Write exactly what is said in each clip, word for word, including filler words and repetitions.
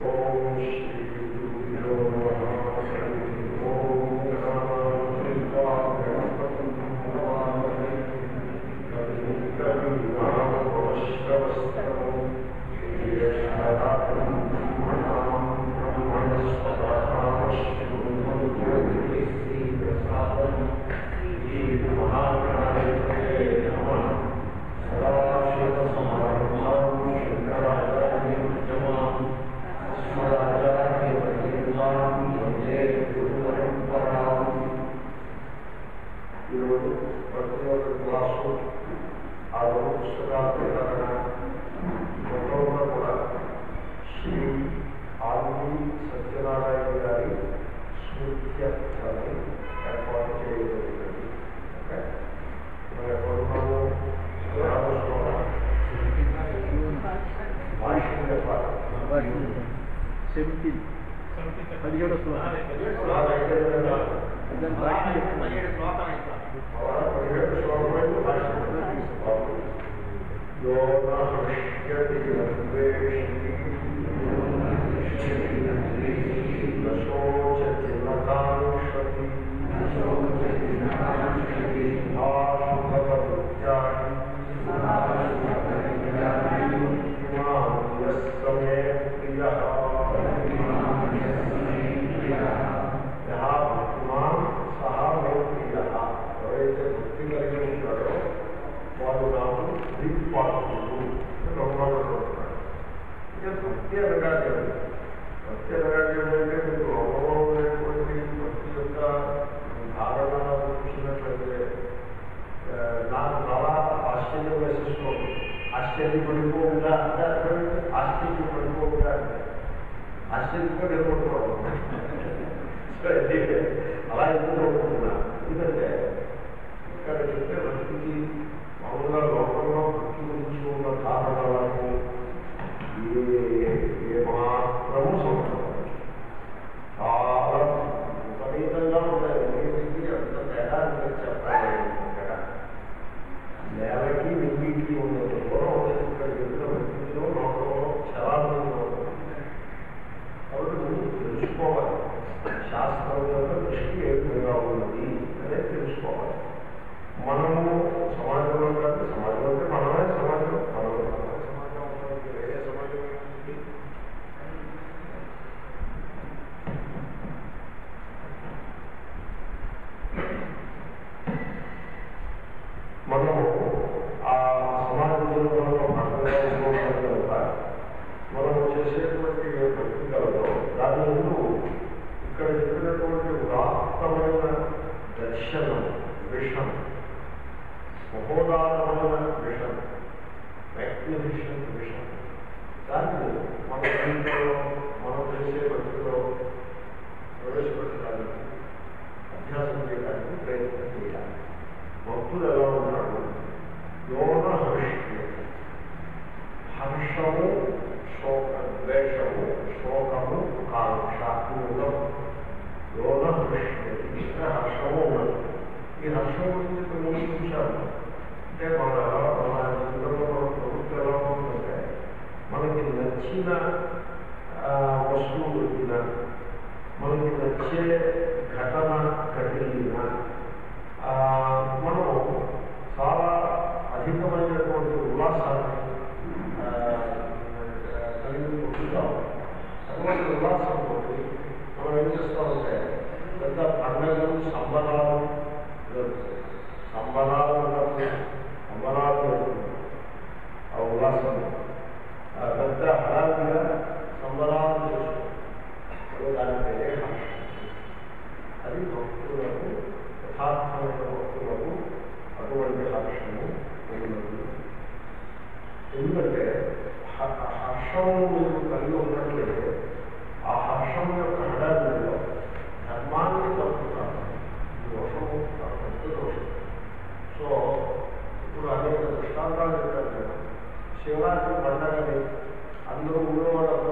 శివరాత్రి పండుగని అందరూ ఊళ్ళో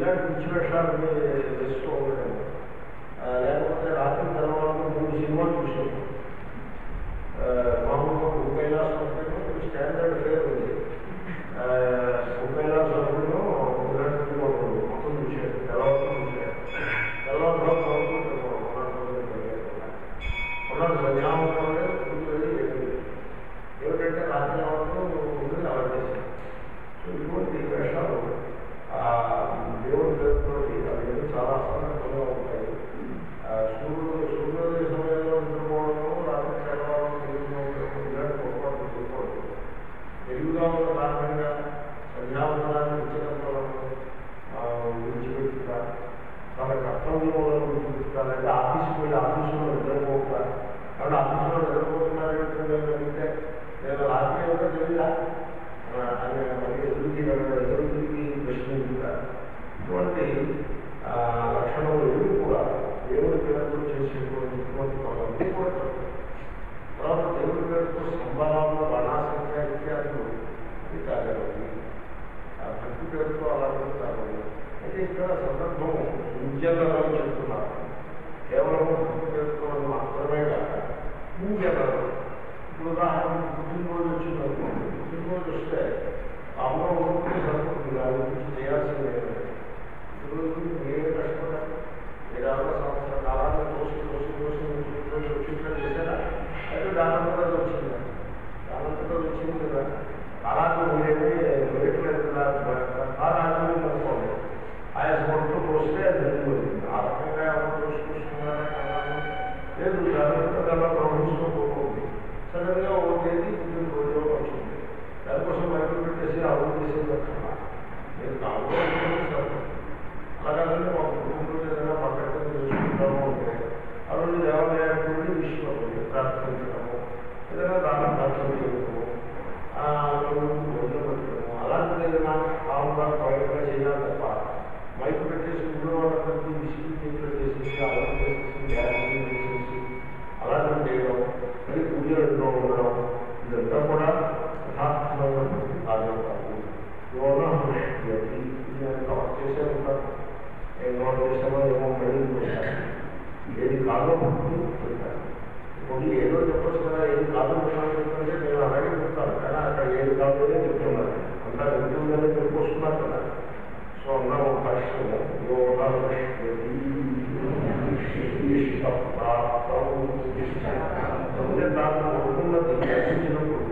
ఇలాంటి పిచ్చి వేషాలని వేస్తూ ఉండడం, లేకపోతే రాత్రి తర్వాత మూడు సినిమాలు చూసాము. మామూలుగా ఉపైలాస్ అంటే స్టాండర్డ్ ఫేర్ ఉంది. ఉపైలాస్ అనుకున్న ఇలాంటి మొత్తం చూసాడు, తర్వాత చూసాడు. తర్వాత ఉన్నాడు సంధ్యావంతంలో కూర్చొని ఏమిటంటే రాత్రి అవడం ఉంటుంది అలా చేశాను. సో ఇటువంటి వేషాలు దేవుడి పేరుతో అవి చాలా అసందర్భంగా ఉంటాయి. సూర్యుడు సూర్యోదయ సమయంలో నిద్రపోవడం, రాత్రి చదవడం, తెలుగులో ఇలాంటి పొరపాటు చేయకూడదు. తెలుగుగా ఉన్న కారణంగా సంధ్యావంతనాన్ని ఇచ్చినంతరం విడిచిపెట్టుతా, తన కర్తవ్యంలో విడిచిపెట్టుతా, లేదా ఆఫీస్కి వెళ్ళి ఆఫీసులో నిద్రపోతా. కాబట్టి ఆఫీసులో నిద్రపోతున్నారంటే నేను అడిగితే నేను రాత్రి ఏదో తెలియదా అని మళ్ళీ ఎదురుకి ఎదురుకి ప్రశ్నించుతా. ఇటువంటి లక్షణములు ఏవి కూడా దేవుడి పేరుతో చేసేటువంటి ఇటువంటి పనులన్నీ కూడా తప్పు. తర్వాత దేవుడి పేరుతో సంబరాలు, బాణాసంఖ్య ఇత్యాదులు అది తాగలవి. ఆ భక్తి పేరుతో అలాగే తాగలి. అయితే ఇక్కడ సందర్భం ఇంజనరల్ చెప్తున్నారు. కేవలం భక్తి పేరుతో మాత్రమే కాక ఇంజనరల్. ఇప్పుడు ఉదాహరణకు పుట్టినరోజు వచ్చిందనుకోండి, పుట్టినరోజు వస్తే అమ్మ ఊరికి సరిపోతుంది, దాని గురించి చేయాల్సిందే. పుట్టినరోజు మీరే కష్టపడాలి. మీరు ఎవరో సంవత్సరం కాలాన్ని తోసి తోసి తోసి పుట్టినరోజు వచ్చినట్లు చేశారా? అయితే దానంతటా వచ్చిందా? దానంతటా వచ్చింది కదా. అలాగే మీరైతే వేయట్లేదు కదా. ఆరాధన అనుకోండి, ఆయా స్పోర్ట్తో పోస్తే అది జరిగిపోతుంది. ఆ రకంగా ఎవరు తోసుకొస్తున్నారా లేదు, దానంతటా అలా ప్రవహిస్తూ పోతుంది. సడన్గా ఓ తేదీ పుట్టినరోజు వచ్చింది, దానికోసం మైకులు పెట్టేసి అభివృద్ధి చేసేది లక్షణ మీరు కావాలి. అలాగే మా కుటుంబంలో ఏదైనా పట్టడం చేసుకుంటాము అంటే ఆ రోజు దేవాలయానికి విషయం ప్రార్థించడము, ఏదైనా దాన్ని ప్రార్థన చేయడము, భోజనం పెట్టడము, అలాంటిది ఏదైనా కావుగా ప్రయోగంగా చేయాలి తప్ప మైకు పెట్టేసి ఊళ్ళో వాళ్ళకి విసిగి చేతిలో చేసేసి అలా చేసేసి గ్యాస్ చేసేసి అలాంటివి చేయడం, మళ్ళీ పూజలు ఎన్నో ఉండడం, ఇదంతా కూడా యథార్థమైనటువంటి కార్యం కాదు. యోగా కవర్ చేసే ఉంటారు. ఏమో చేసామో ఏమో మళ్ళీ పెట్టారు. ఏది కాదో పెట్టారు. ఇప్పుడు ఏదో చెప్పచ్చు కదా, ఏది కాదో చెప్తానంటే నేను అలాగే చెప్తాను. కానీ అక్కడ ఏది కాదోనే చెప్తున్నాను. అంతా ఎందుకంటే చెప్పుకొస్తున్నారు కదా. సో అన్న ఒక భాష్యము యోగా అంటే దాన్ని అనుకున్నది గ్రహించినప్పుడు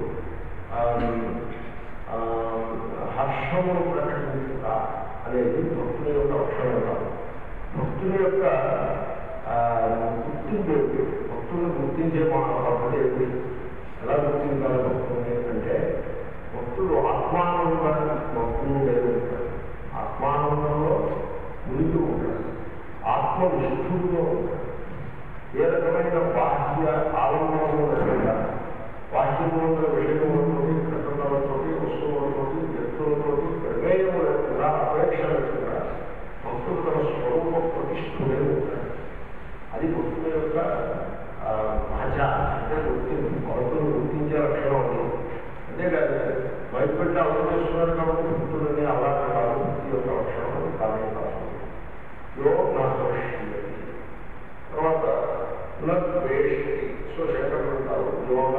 హర్షమును ప్రకటించుట అనేది భక్తుల యొక్క లక్షణం కాదు. భక్తుల యొక్క గుర్తింపు ఏమిటి? భక్తులను గుర్తించే మా పద్ధతి ఏమిటి? ఎలా గుర్తించాలి భక్తులు అంటే, భక్తులు ఆత్మానందాన్ని భక్తులు లేదు ఉంటారు. ఆత్మానందంలో మునిగి ఉంటారు. ఆత్మ విశుద్ధుల్లో ఉంటారు. ఏ రకమైన బాహ్య ఆలంబనము లేకుండా బాహ్యంలో ఉన్న విషయములతోటి, ఘటనలతోటి, వస్తువులతోటి, వ్యక్తులతోటి ప్రమేయము లేకుండా, అపేక్ష లేకుండా భక్తులు తన స్వరూప ప్రతిష్ఠులే ఉంటారు. అది భక్తుల యొక్క భాష అంటే గుర్తింపు, భక్తులను గుర్తించే లక్షణం అది. అంతేకాదు బయటపెట్టి అమలు చేస్తున్నారు కాబట్టి భక్తులని అలా కాదు. భక్తి యొక్క లక్షణం అది కాదే కాదు. యో నా తర్వాత వేష్టి. సో శంకరులు అంటారు యోగ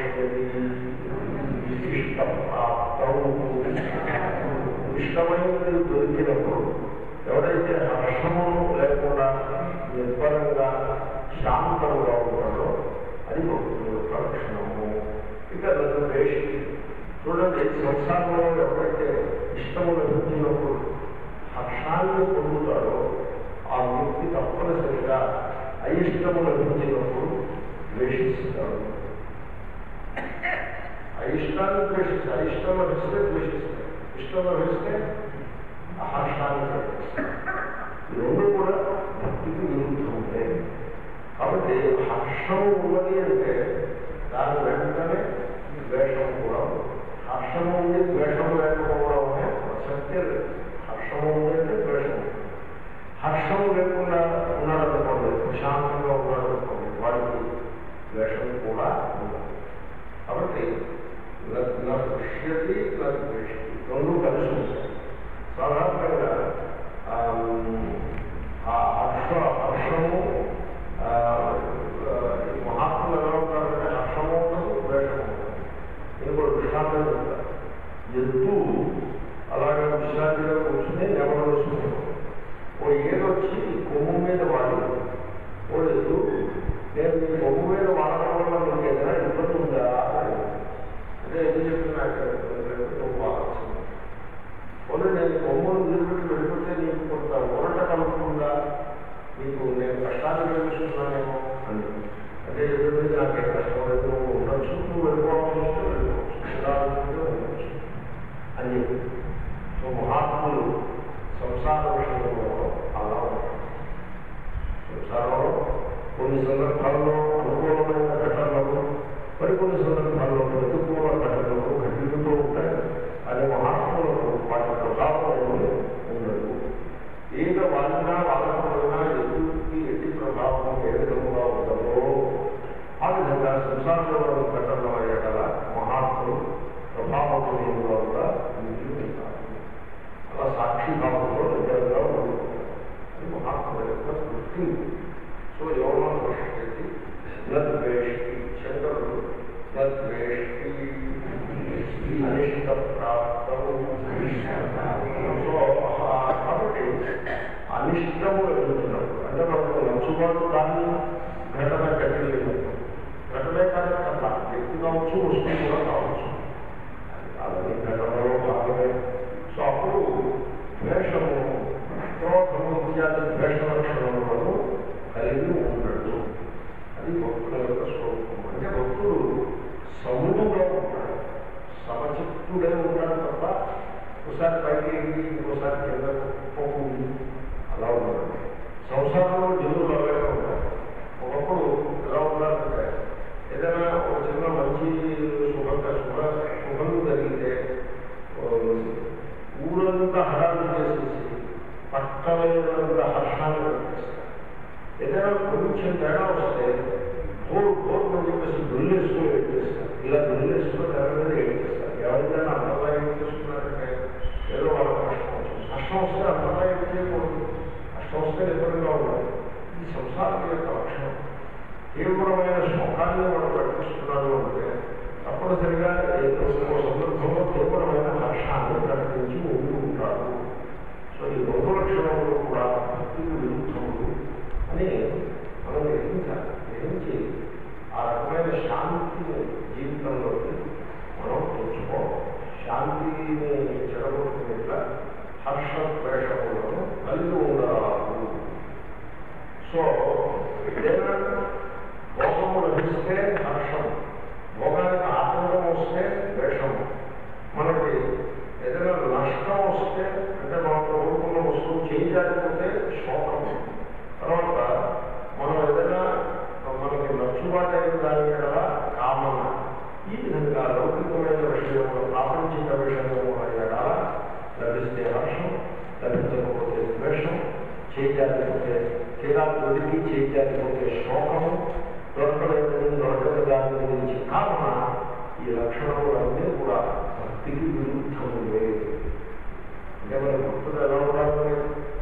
ఇష్టం ప్రాప్తం. ఇష్టమైనది దొరికినప్పుడు ఎవరైతే హర్షము లేకుండా నిర్భరంగా శాంతంగా ఉంటాడో అది భక్తుల యొక్క లక్షణము. ఇక వేష్టి చూడండి, సంసారంలో ఎవరైతే ఇష్టము లభించినప్పుడు హర్షాన్ని పొందుతాడో ఆ వ్యక్తి తప్పనిసరిగా అయిష్టము లభించినప్పుడు ద్వేషిస్తాడు. అయిష్టాన్ని ద్వేషిస్తాడు. అయిష్టం లభిస్తే ద్వేషిస్తాడు, ఇష్టం లభిస్తే హర్షాన్ని ప్రకటిస్తాడు. ఈ రెండు కూడా భక్తికి విరుద్ధం ఉంటాయి. కాబట్టి హర్షం ఉన్నది అంటే దాని వెంటనే ద్వేషం కూడా ఉంది. హర్షము ఉంది ద్వేషం లేకపోవడం అనే ప్రసక్తే లేదు. హర్షము ఉంది అంటే ద్వేషం. హర్షం లేకుండా ఉన్నాడనుకోండి, ప్రశాంతంగా ఉన్నాడనుకోండి, వాడికి ద్వేషం కూడా ఉండదు. కాబట్టి దృశ్యతి ద్వేషి రెండు కలిసి ఉంటాయి. సాధారణంగా వెళ్ళిపోవాల్సి వస్తే వెళ్ళిపోవచ్చు, ఉండాలంటే ఉండవచ్చు అని చెప్పి. సో మహాత్ములు సంసార విషయంలో అలా ఉంటారు. సంసారంలో కొన్ని సందర్భాల్లో అనుకూలమైన ఘటనలు, మరికొన్ని సందర్భాల్లో ప్రతికూల ఘటనలు ఘటిస్తూ ఉంటాయి. అది మహాత్ములకు వాటి ప్రభావం ఏమీ ఉండదు. ఏక వాళ్ళ వాళ్ళకున్నా ఎదుటికి ఎట్టి ప్రభావం ఏ విధంగా ఉండదో ఆ విధంగా సంసారంలో ఘటనల ఎడల మహాత్ములు ప్రభావముగా నిలిచి ఉంటారు. అలా సాక్షిభావంలో నిజంగా ఉంటుంది. అది మహాత్ముల యొక్క వృత్తి. సో యోగం దృష్టి నద్వేష్టి చంద్రుడు నద్వేష్టి అనిష్ట ప్రాప్తం. సో కాబట్టి అనిష్టము ఎదుగుతున్నప్పుడు అంటే మనకు నచ్చుబాటు కానీ ఘటన కట్టినప్పుడు ఘటనే కానీ అట్లా వ్యక్తి కావచ్చు, వస్తువు కూడా కావచ్చు, అలాగే ఘటనలో భాగమే. సో అప్పుడు ద్వేషము క్రోధము ఇత్యాది ద్వేష లక్షణములను కలిగి ఉండడు. అది భక్తుల యొక్క స్వరూపం. అంటే భక్తుడు సముడుగా ఉంటాడు, సమచిత్తుడే ఉంటాడు తప్ప ఒకసారి పైకి ఎగిరి ఇంకోసారి కింద పోతుంది అలా ఉన్నాడు. సంసారంలో జనులు అలాగే ఉంటారు. ఒకప్పుడు ఎలా ఉన్నారంటే ఏదైనా ఒక చిన్న మంచి శుభంగా శుభ శుభం జరిగితే ఊరంతా హడాలు చేసేసి పట్టలేనంత హర్షాన్ని కనిపిస్తారు. ఏదైనా కొంచెం తేడా వస్తే హోర్ హోర్ అని చెప్పేసి దొల్లేసుకుని ఏడ్చేస్తారు. ఇలా దొల్లేసుకుని తేడా మీద ఏడ్చేస్తారు. ఎవరికైనా అంతలా ఏం చేసుకున్నారంటే ఏదో వాళ్ళ కష్టం వచ్చింది. కష్టం వస్తే అంతలా ఏం చేయకూడదు, కష్టం వస్తే ఎదురుగా ఉండాలి. ఇది సంసారం యొక్క లక్షణం. తీవ్రమైన శోకాన్ని మనం ప్రకటిస్తున్నాడు అంటే తప్పనిసరిగా ఏదో సందర్భంలో తీవ్రమైన హర్షాన్ని ప్రకటించి ఉండి ఉంటాడు. సో ఈ రెండు లక్షణములు కూడా భక్తికి విరుద్ధములు అని మనం గ్రహించాలి. గ్రహించి ఆ రకమైన శాంతిని జీవితంలోకి మనం తెచ్చుకోవాలి. శాంతిని చెడగొట్టినట్ల హర్ష ద్వేషములను కలిగి ఉండరాదు. సో ఏదైనా భోగము లభిస్తే హర్షం, భోగానికి ఆనందం వస్తే ద్వేషము, మనకి ఏదైనా నష్టం వస్తే అంటే మనం కోరుకున్న వస్తువు చేయలేకపోతే శోకము, తర్వాత మనం ఏదైనా మనకి నచ్చుబాటు అయిన దాని కదా కామన. ఈ విధంగా లౌకికమైన విషయంలో ప్రాపంచిక విషయంలో ఎడల లభిస్తే హర్షం, లభించకపోతే ద్వేషం, చేయలేకపోతే తీరా దొరికి చేయలేకపోతే శోకము, దొరకలేదని దొరకని దాని గురించి కామన. ఈ లక్షణములన్నీ కూడా భక్తికి విరుద్ధములే. అంటే మన భక్తులు ఎలా ఉండాలి?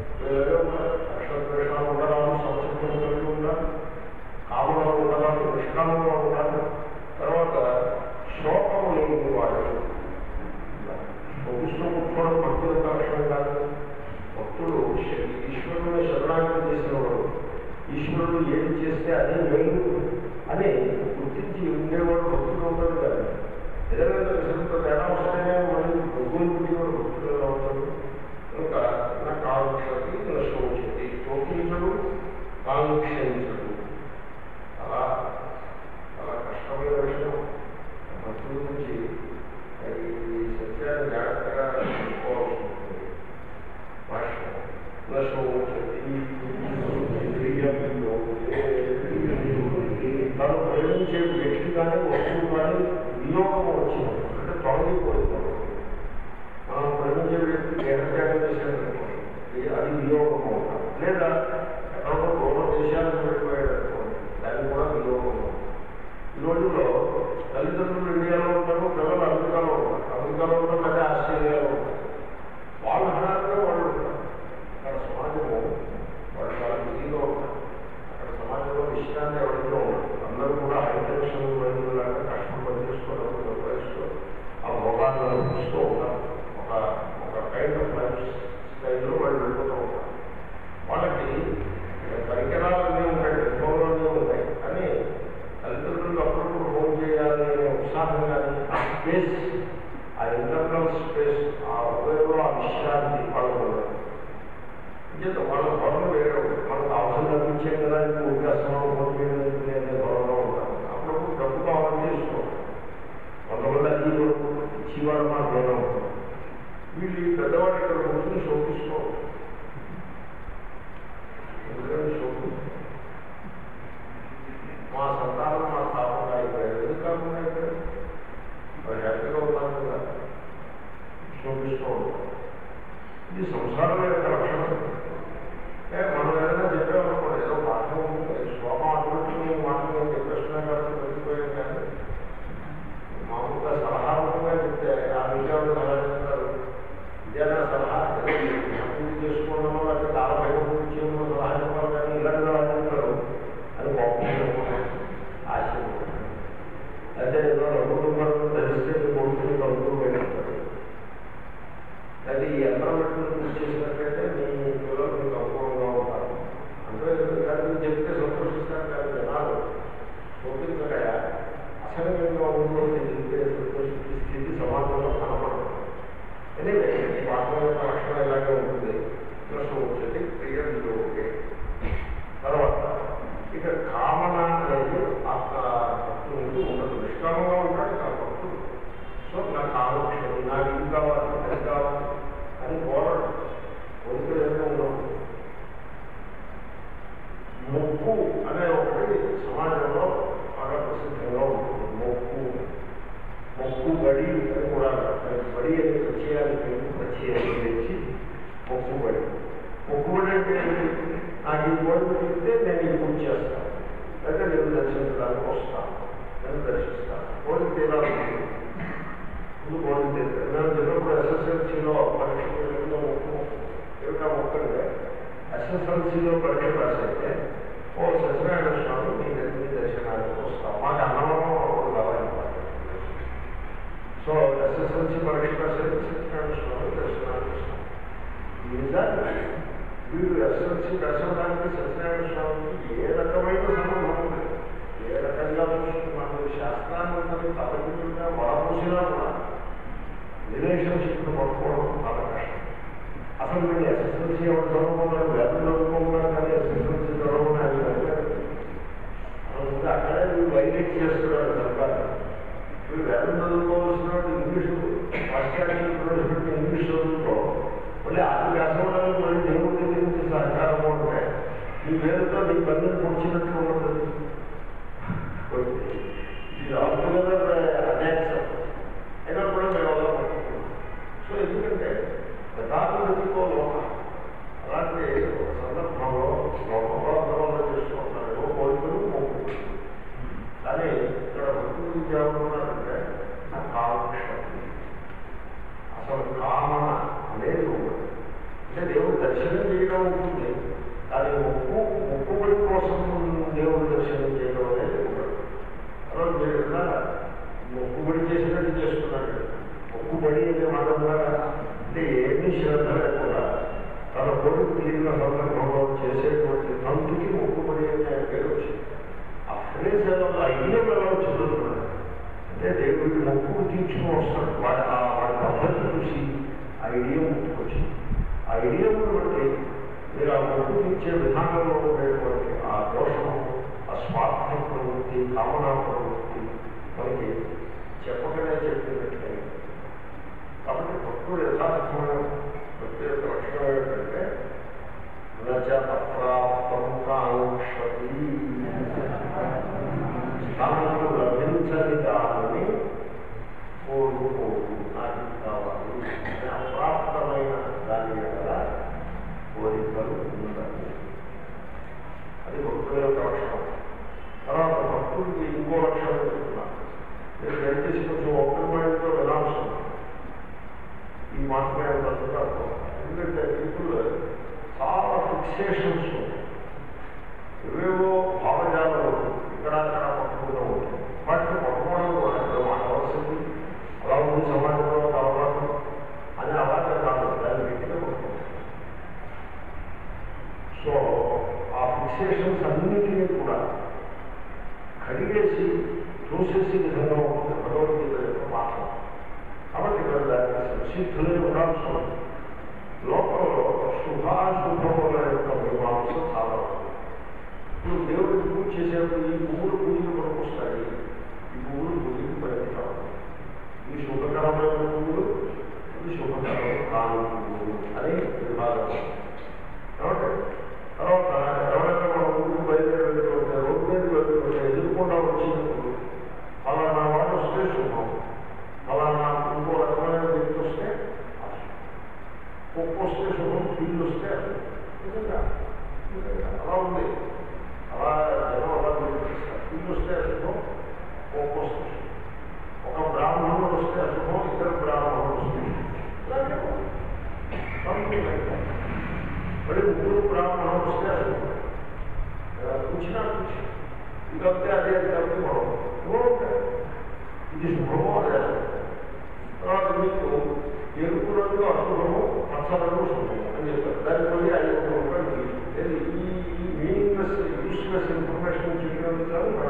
అక్షద్వేషాలు ఉండరాదు, సంస్కృతం కలిగి ఉండాలి, కామనలు ఉండరాదు, నిష్కామంగా ఉండాలి, తర్వాత శోకము లేని వాడు. శోకిస్తూ కూర్చోవడం భక్తుల యొక్క లక్షణం కాదు. భక్తుడు ఈశ్వరుని శరణాగతి చేసిన వాడు, ఈశ్వరుడు ఏది చేస్తే అదే మేలు అని గుర్తించి ఉండేవాడు భక్తులు ఉంటాడు కదా. ఏదైనా విషయంతో తేడా వస్తేనే మళ్ళీ భగవంతుడి వాడు భక్తులుగా ఉంటాడు. కనుక నా కాంక్షకి శోచించి శోకించడు, కాంక్షించడు. అలా చాలా కష్టమైన విషయం. భక్తుల నుంచి ఈ సత్యాన్ని జాగ్రత్తగా చూసుకోవాల్సి ఉంటుంది. భాష్యం తను ప్రేమించే వ్యక్తి కానీ వస్తువు కానీ వియోగం వచ్చినప్పుడు అంటే తొలగిపోయినప్పుడు, మనం ప్రేమించే వ్యక్తి దేహత్యాగం చేసేటప్పుడు అది వియోగం అవుతాం. లేదా ఎక్కడో పూర్వ దేశాలకు వెళ్ళిపోయేటప్పుడు దాన్ని కూడా వియోగం అవుతాం. ఈ రోజుల్లో తల్లిదండ్రులు ఇండియాలో ఉంటారు, పిల్లలు అమెరికాలో ఉంటారు. అమెరికాలో ఉంటారు లేదా ఆస్ట్రేలియాలో ఉంటారు. వాళ్ళ హడాలుగా వాళ్ళు ఉంటారు. అక్కడ సమాజము వాళ్ళు చాలా బిజీగా ఉంటారు. అక్కడ సమాజంలో విషయాన్ని ఎవరిలో ఉంటారు. అందరూ కూడా హైటెన్షన్ వైద్యులాగా కష్టం పనిచేసుకోవడం నిర్వహిస్తూ ఆ భోగాలను అనుభవిస్తూ ఉంటారు. ఒక ఒక కైండ్ ఆఫ్ లైఫ్ స్టైల్లో వాళ్ళు వెళ్ళిపోతూ ఉంటారు. వాళ్ళకి పరికరాలన్నీ ఉంటాయి, అనుభవాలన్నీ ఉంటాయి. కానీ తల్లిదండ్రులకు అప్పుడప్పుడు ఫోన్ చేయాలి అనే ఉత్సాహం కానీ ఆ స్పేస్, ఆ ఇంటర్నల్ స్పేస్, ఆ హృదయంలో ఆ విషయాన్ని వాళ్ళు ఉండదు. ఇంకేత వాళ్ళ భవనం వేరే మనకు అవసరం కల్పించే కదా, ఇంకా అసలు ఫోన్ చేయడానికి అనే భవనంలో ఉంటారు. అప్పుడప్పుడు డబ్బు కావాలని చేసుకోవాలి. కొంతమంది అది ఇచ్చివాడు మా దూరం ఉంటుంది. వీళ్ళు ఈ పెద్దవాడు ఇక్కడ కూర్చొని శోభిస్తూ ఎందుకంటే శోభి మా సంతానం మా స్థాపన అయిపోయారు. ఎందుకు కాకుండా అయిపోయారు? వాళ్ళు హ్యాపీగా ఉన్నారు కదా, శోభిస్తూ ఉంటారు. ఇది సంసారం యొక్క లక్షణం. మనం ఏదైనా చెప్పామనుకోండి, ఏదో పాఠం ఉంటుంది, శ్లోకం అటువంటి మాటలు చెప్పేస్తున్నా కాబట్టి వెళ్ళిపోయాం. కానీ మామూలుగా సలహాత్మకంగా చెప్తే ఆ విషయాలు ఎలా చెప్తారు? ఇదేనా సలహా పూర్తి చేసుకోవడం లేకపోతే చాలా భయం చేయడం సలహా చెప్పాలి, కానీ ఇలాంటి సలహా చెప్తారు అది బాగుంటుంది ఆశ. అయితే ఏదో రఘుకుమారు ధరిస్తే కొడుకుని కలుగుతూ వెళ్ళిస్తారు. అయితే ఈ యంత్రం పెట్టుకుని పూర్తి చేసినట్లయితే మీ పిల్లలు మీకు అనుకూలంగా ఉంటారు. అంటే మీరు చెప్తే సంతోషిస్తారు, కానీ జనాలు శోభించగా అసహ్యంగా ఉంటుందో చెప్తే సంతోషించే స్థితి సమాజంలో కనపడదు. ఎనివే ఈ పాఠం యొక్క లక్షణం ఇలాగే ఉంటుంది. ప్రశ్న వచ్చేది క్రియలు ఓకే. తర్వాత ఇక కామన అనేది భక్తులు ఉండదు, నిష్కామంగా ఉంటాడు నా భక్తుడు. సో నా కామక్షని, నాకు ఇది కావాలి అది కావాలి అని కోరడు, కోరికలు ఉండవు. మొక్కు అనే ఒకటి సమాజంలో బాగా ప్రసిద్ధంగా ఉంటుంది. మొక్కు మొక్కు బడి అని కూడా బడి అని ప్రత్యయాన్ని ప్రత్యయాన్ని తెచ్చి మొక్కుబడి. మొక్కుబడి అంటే నాకు ఈ కోరిక చెప్తే నేను ఈ పూజ చేస్తాను, లేకపోతే నేను దర్శించడానికి వస్తాను, నేను దర్శిస్తాను. కోరిక తీరాలి, ముందు కోరిక తీరుతాను. నేను చిన్నప్పుడు ఎస్ఎస్ఎల్సీలో పరీక్షలో మొక్కు ఏమిటా మొక్కు అంటే ఎస్ఎస్ఎల్సీలో పరీక్ష రాసైతే ఓ సత్యనారాయణ స్వామి మీ దగ్గర దర్శనానికి వస్తాం, మాకు అన్నవరం కావాలి. సో ఎస్ఎస్ఎల్సీ పరీక్ష రాసైతే సత్యనారాయణ స్వామి దర్శనానికి వస్తాం. నిజాన్ని వీడు ఎస్ఎస్ఎల్సీ దర్శనానికి సత్యనారాయణ స్వామికి ఏ రకమైన సంబంధం ఉంది, ఏ రకంగా చూసుకున్నాను శాస్త్రాన్ని ఉంటుంది. తప్పకుండా వరపూసినా కూడా రిలేషన్షిప్ను పట్టుకోవడం చాలా కష్టం. అసలు మీరు ఎస్ఎస్ఎల్సీ ఎవరు చదువుకున్నారు, వేదం చదువుకున్నారు, కానీ ఎస్ఎస్ఎల్సీ చదవడం అసలు అక్కడే మీరు వైలేట్ చేస్తున్నారు సర్కారు. మీరు వేదం చదువుకోవాల్సిన ఇంగ్లీషు పాశ్చాత్యం ప్రవేశపెట్టి ఇంగ్లీష్ చదువుకో, మళ్ళీ ఆది వ్యాసంలో మళ్ళీ దేవుడి దగ్గర నుంచి సహకారం ఉంటే ఈ పేరుతో నీ పని పొడిచినట్లు ఉంటుంది. ఇది ఆల్టుగెదర్ అన్యాక్సెప్ట్ అయినా కూడా మేము అలా పట్టుకుంటున్నాం. సో ఎందుకంటే యథార్థికో లోక అలాంటి ఒక సందర్భంలో లోకంలో చేసుకుంటున్నారు ఏవో కోరికలు మొక్కులు. కానీ ఇక్కడ భక్తులు విద్యాలంటే కామక్షతి, అసలు కామన అనేది ఉండదు. అంటే దేవుడు దర్శనం చేయడం ఉంటుంది, కానీ మొక్కు మొక్కుబడి కోసం దేవుడు దర్శనం చేయడం అనేది ఉండదు. అలా మీరు మొక్కుబడి చేసినట్టు చేస్తున్నాడు. మొక్కుబడి అనే మాట అంటే ఏమీ శ్రద్ధ లేకుండా తన కోరిక తీరిన సందర్భంలో చేసేటువంటి తంతుకి మొక్కుబడి అనే పేరు వచ్చింది. ఆ ఫ్రేజ్ ఐడియా ఎలా చదువుతున్నాడు అంటే దేవుడికి మొక్కుకు తీర్చుకుని వస్తాడు. వాడి వాడి పద్ధతి చూసి ఆ ఐడియా ముందుకొచ్చింది. ఆ ఐడియాను బట్టి మీరు ఆ మొక్కు తీర్చే విధానంలో ఉండేటువంటి ఆ దోషం, ఆ స్వార్థ ప్రవృత్తి, కామనా ప్రవృత్తి మనకి చెప్పకనే చెప్పినట్లే. కాబట్టి భక్తుడు యథార్థమైన భక్తి యొక్క లక్షణం ఏంటంటే నచప్రాప్తం కాంక్షతి, తనకు లభించని దానిని కోరుకోడు. నాకు కావాలి అప్రాప్తమైన దాని యొక్క కోరికలు ఉండదు. అది భక్తుల యొక్క లక్షణం. తర్వాత భక్తుడికి ఇంకో లక్షణం చెప్తున్నారు. మీరు దయచేసి కొంచెం ఓపెన్ మైండ్తో వినాల్సి ఈ మాత్రమే తగ్గుతారు. ఎందుకంటే పీపుల్ చాలా ఫిక్సేషన్స్ ఉంటాయి, ఏవేవో భావజాలు ఇక్కడ అక్కడ పట్టుకుంటూ ఉంటాయి. వాటిని పట్టుకోవడం కూడా మాట్లాడాల్సింది అలా ఉంది సమాజంలో కావాలి అని అలాగే కాదు, దాన్ని గట్టిగా పట్టుకుంటాం. సో ఆ ఫిక్సేషన్స్ అన్నింటినీ కూడా కడిగేసి చూసేసి విధంగా ఉంటుంది భగవద్గీత యొక్క మాట. కాబట్టి ఇక్కడ దానికి సంసిద్ధులే ఉండాల్సి ఉంది. లోకంలో శుభాశుభముల యొక్క మీమాంస చాలా ఉంది. ఇప్పుడు దేవుడికి పూజ చేసేప్పుడు ఈ పువ్వులు పూజలు పనికొస్తాయి, ఈ పువ్వులు పూజకి పనికి రావు. ఉంది. అలా జనం అలా గుర్తిస్తారు. ఇల్లు వస్తే అశుభం, కోపం వస్తే ఒక బ్రాహ్మణుడు వస్తే అశుభం, ఇతర బ్రాహ్మణుడు వస్తే ఇలాగే సంథింగ్ లైక్ దట్. మళ్ళీ ముగ్గురు బ్రాహ్మణుడు వస్తే అశుభం, కూర్చున్నా కూర్చి ఇది వస్తే అదే అది వస్తే గొడవ. ఇది శుభమో అదే అశుభం. తర్వాత మీకు ఎరుపు రంగు అశుభము, పచ్చ రంగు శుభము అని చెప్పారు. దానికి మళ్ళీ ఐదు వందల రూపాయలు తీసుకుంటే ఈ ఈ మీనింగ్లెస్ యూస్లెస్ ఇన్ఫర్మేషన్ చెప్పినందుకు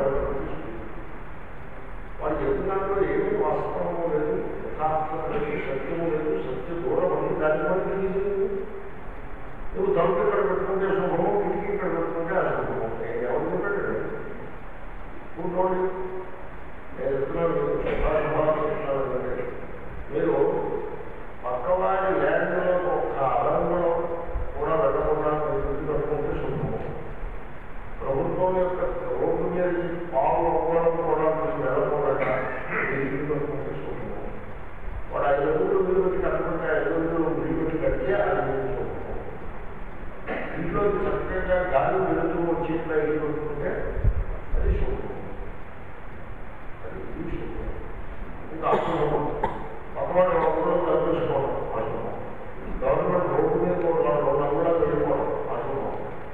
వాళ్ళు చెప్తున్నారో ఏమీ వాస్తవము లేదు, యథార్థము లేదు, సత్యము లేదు, సత్య దూరం ఉంది. దాని వల్ల తెలియదు. నువ్వు తలుపు ఇక్కడ పెట్టుకుంటే శుభము, కిటికీ ఇక్కడ పెట్టుకుంటే అశుభము. ఎవరు చెప్పాడు? కూర్చోండి. నేను చెప్తున్నాను శుభాశుభాలు చెప్తున్నాను. మీరు పక్కవాడి ల్యాండ్లో ఒక అలంలో కూడా వెళ్ళకుండా మీరు ఇంటి కట్టుకుంటే శుభము. ప్రభుత్వం యొక్క రోడ్డు మీద పాలు అవ్వడం కూడా మీరు వెళ్ళకుండా మీరు ఇంటి కట్టుకుంటే శుభము. వాడు ఐదు రోజులు మీరు పెట్టి కట్టుకుంటే ఐదు రోజులు మీరు పెట్టి కట్టే అది మీరు శుభము. ఇంట్లో చక్కగా గాలి వెళుతూ వచ్చేట్లా ఇల్లు కట్టుకుంటే అది శుభము. అది ఇది శుభం. ఇంకా అశుభం పక్కవాడు ఒకరు కల్పించుకోవడం అశుభం. గవర్నమెంట్ రోడ్డు మీద రెండు కూడా వెళ్ళిపోవడం అశుభం.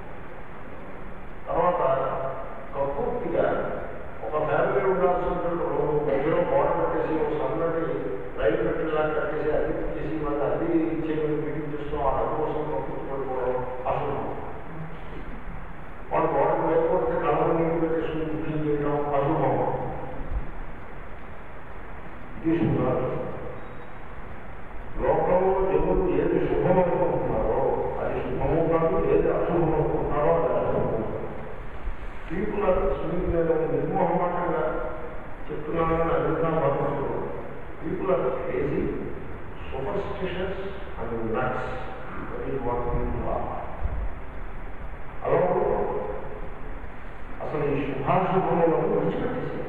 తర్వాత కక్కుర్తిగా ఒక ఫ్యామిలీ ఉండాల్సినటువంటి మధ్యలో గోడ కట్టేసి ఒక సన్నటి రైలు పెట్టేలా కట్టేసి అది చేసి మళ్ళీ అది చేయమని మీటింగ్ చేస్తాం. ఆ డబ్బు కోసం కక్కుర్తి పడిపోవడం అశుభం. వాళ్ళు గోడకు లేకపోతే కళలు నీళ్ళు పెట్టేసుకుని బుకింగ్ చేయడం అశుభం. ఇది శుభాలు. లోకంలో జనులు ఏది శుభం అనుకుంటున్నారో అది శుభము కాదు, ఏది అశుభం అనుకుంటున్నారో అది అశుభము. పీపుల్ మీకు నేను నిర్మోహమాటంగా చెప్తున్నానని అడుగుతున్నా భగవంతుడు. People are crazy, superstitious and nuts. That is what people are. అలా అసలు ఈ శుభాశుభములను విడిచిపెట్టేసి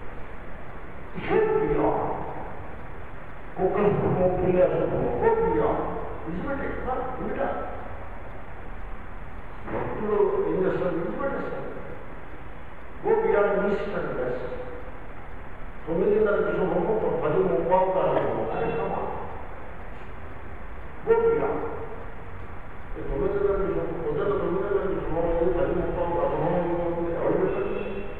కుక్కలు శుభము, పిల్లి అశుభము, గోపియా విడిచిపెట్టే విడిట భక్తులు ఏం చేస్తారు? విడిచిపెట్టేస్తారు. గోపియా ఈస్ట్ అండ్ వెస్ట్. తొమ్మిదిన్నరకు శుభము, పది ముప్పావుకు అశుభము అని క్రమా. గోపియా తొమ్మిదిన్నరకు శుభం, పొద్దున తొమ్మిదిన్నరకు శుభం అయింది, పది ముప్పావుకు అశుభం అవుతుంది. ఎవరు పెట్టండి?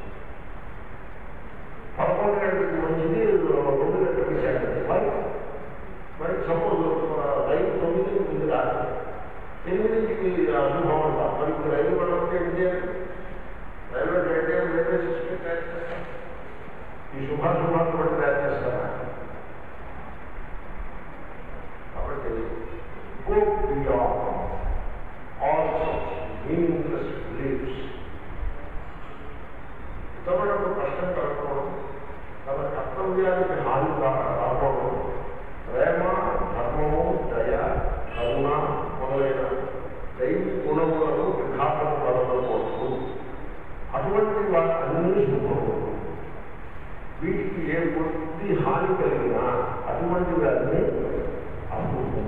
పదకొండు గంటలకి మంచిది, రెండు గంటలకి చేయాలి. మరి మరి సపోజ్ రైలు తొమ్మిదికి ముందు రాదు, ఎనిమిదింటికి అశుభం అంట. మరి ఇప్పుడు రైలు పడకపోతే ఏం చేయాలి? రైల్వే ట్రైన్ రైల్వే సిస్టమ్ తయారు చేస్తాం. ఈ శుభాశుభాన్ని బట్టి తయారు చేస్తారా? కాబట్టి go beyond all such meaningless beliefs. ఇతరులకు కష్టం కలగకూడదు, తన కర్తవ్యానికి హాని రాకూడదు. ప్రేమ, ధర్మము, దయ, కరుణ మొదలైన దైవీ గుణములను విఘాతం కలగకూడదు. అటువంటి వాటన్ని శుభము. వీటికి ఏ కొద్ది హాని కలిగినా అటువంటివి అన్నీ అశుభము.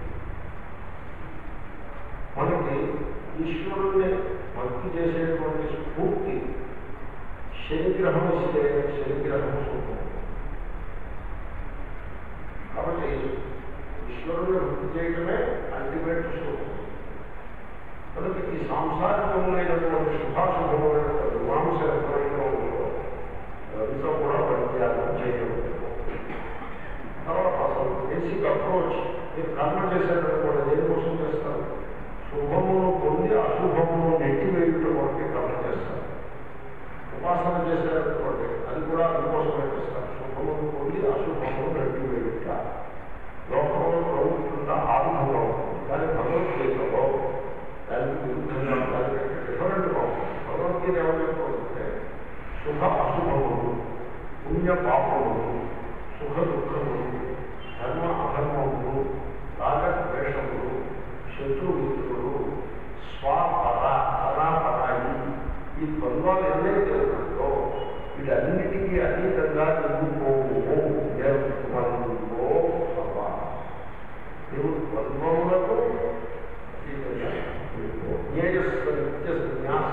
మనకి ఈశ్వరుణ్ణి భక్తి చేసేటువంటి స్ఫూర్తి శనిగ్రహం ఇస్తే శనిగ్రహం శుభం. కాబట్టి ఈశ్వరుని భక్తి చేయడమే అల్టిమేట్ శుభం. మనకి ఈ సాంసారికమైనటువంటి శుభాశుభమైనటువంటి మాంస ప్రయోగంలో ఎంతో కూడా పరిత్యాగం చేయడం. తర్వాత అసలు బేసిక్ అప్రోచ్ మీరు కర్మ చేసేటప్పుడు దేనికోసం చేస్తారు? శుభమును పొంది అశుభమును నెట్టివేయటం వరకే కర్మ చేస్తారు. ఉపాసన చేసేటటువంటి అది కూడా అందుకోసమే చేస్తారు. శుభమును పొంది అశుభమును నెట్టివేయుట లోకంలో ప్రభుత్వం ఆరంభంగా ఉంటుంది. కానీ భగవద్గీతలో దానికి విరుద్ధంగా దానికి డిఫరెంట్గా ఉంటుంది. భగవద్గీత ఏమవుతుందంటే శుభ అశుభములు, పుణ్య పాపములు, సుఖ దుఃఖములు, ధర్మ అధర్మములు, రాగద్వేషములు, శత్రుమిత్రులు, స్వాపర పరాపరాయి, ఈ ద్వంద్వాలు ఏదైతే ఉన్నాయో వీటన్నిటికీ అతీతంగా ఎదుర్కోవు నేర్చుకోవాలనుకో సభ. నువ్వు ద్వంద్వములకు అతీతంగా జ్ఞేయస్వ నిత్య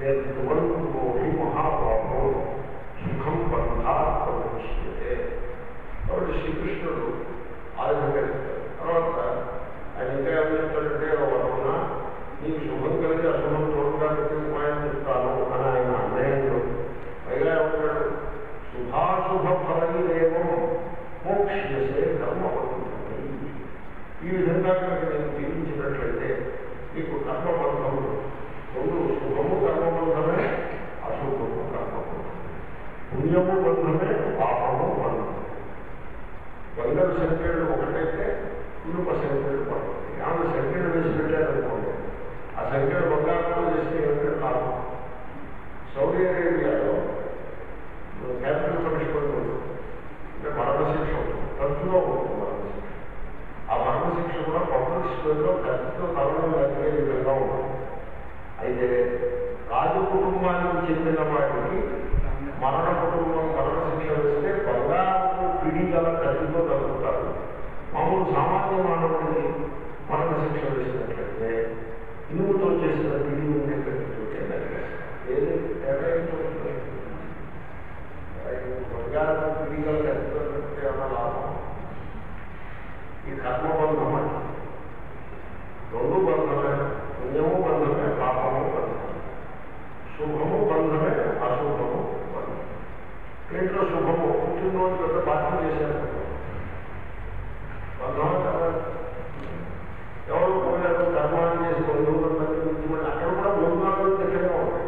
నిర్ద్వంద్వోహి మహాబాహో సుఖం బంధాత్ ప్రముచ్యతే. కాబట్టి శ్రీకృష్ణుడు ఆ విధంగా చెప్తారు. తర్వాత ఆయన ఇంకా ఏం చెప్తాడంటే వరమున నీకు శుభం కలిగి అశుభం చూడడానికి ఉపాయం చెప్తాను అని ఆయన అన్నయ్యంలో పైగా ఏమంటాడు, శుభాశుభ ఫలైరేవం మోక్ష్యసే కర్మబంధమై. ఈ విధంగా కనుక నేను జీవించినట్లయితే నీకు కర్మబంధములు రెండు, శుభము కర్మబంధమే, అశుభము కర్మబంధమే, పుణ్యము బంధమే, పాపము బంధమే. బంగారు సంఖ్యలు ఒకటైతే ఇనుప సంఖ్యలు పడుతుంది. ఆమె సంఖ్యలు వేసి పెట్టారనుకోండి, ఆ సంఖ్యలు బంగారంలో చేస్తే ఏమిటంటే లాభం. సౌదీ అరేబియాలో క్యాపిటల్ పనిష్మెంట్ ఉంటుంది, అంటే మరణశిక్ష ఉంటుంది, ఖర్చులో ఉంటుంది మరణశిక్ష. ఆ మరణశిక్ష కూడా పబ్లిక్ స్కూల్లో ఖర్చుతో తరడం జరిగే విధంగా ఉంటుంది. అయితే రాజు కుటుంబానికి చెందిన వాటికి మరణ కుటుంబం మరణశిక్ష వేస్తే బంగారు పిడి గల ఖర్చుతో తగ్గుతారు. మామూలు సామాన్య మానవుడికి మరణశిక్ష వేసినట్లయితే ఇనుముతో చేసిన పిడి ఉండే ఖర్చుతో ఏది నిర్ణయించుకుంటుంది. బంగారు పిడి గల ఖర్చుతో పెడితే అన్న లాభం. ఈ కర్మబంధం అని రెండు బంధమే, పుణ్యము బంధమే, పాపము బంధమే, శుభము బంధమే, అశుభము బంధమే. ఇంట్లో శుభము పుట్టినరోజు పెద్ద పాఠం చేశారు, బంధమే కదా. ఎవరు పోయారు కర్మాన్ని చేసి బంధువులందరికీ నుంచి అక్కడ కూడా బంధువులు దగ్గరగా ఉంటాయి.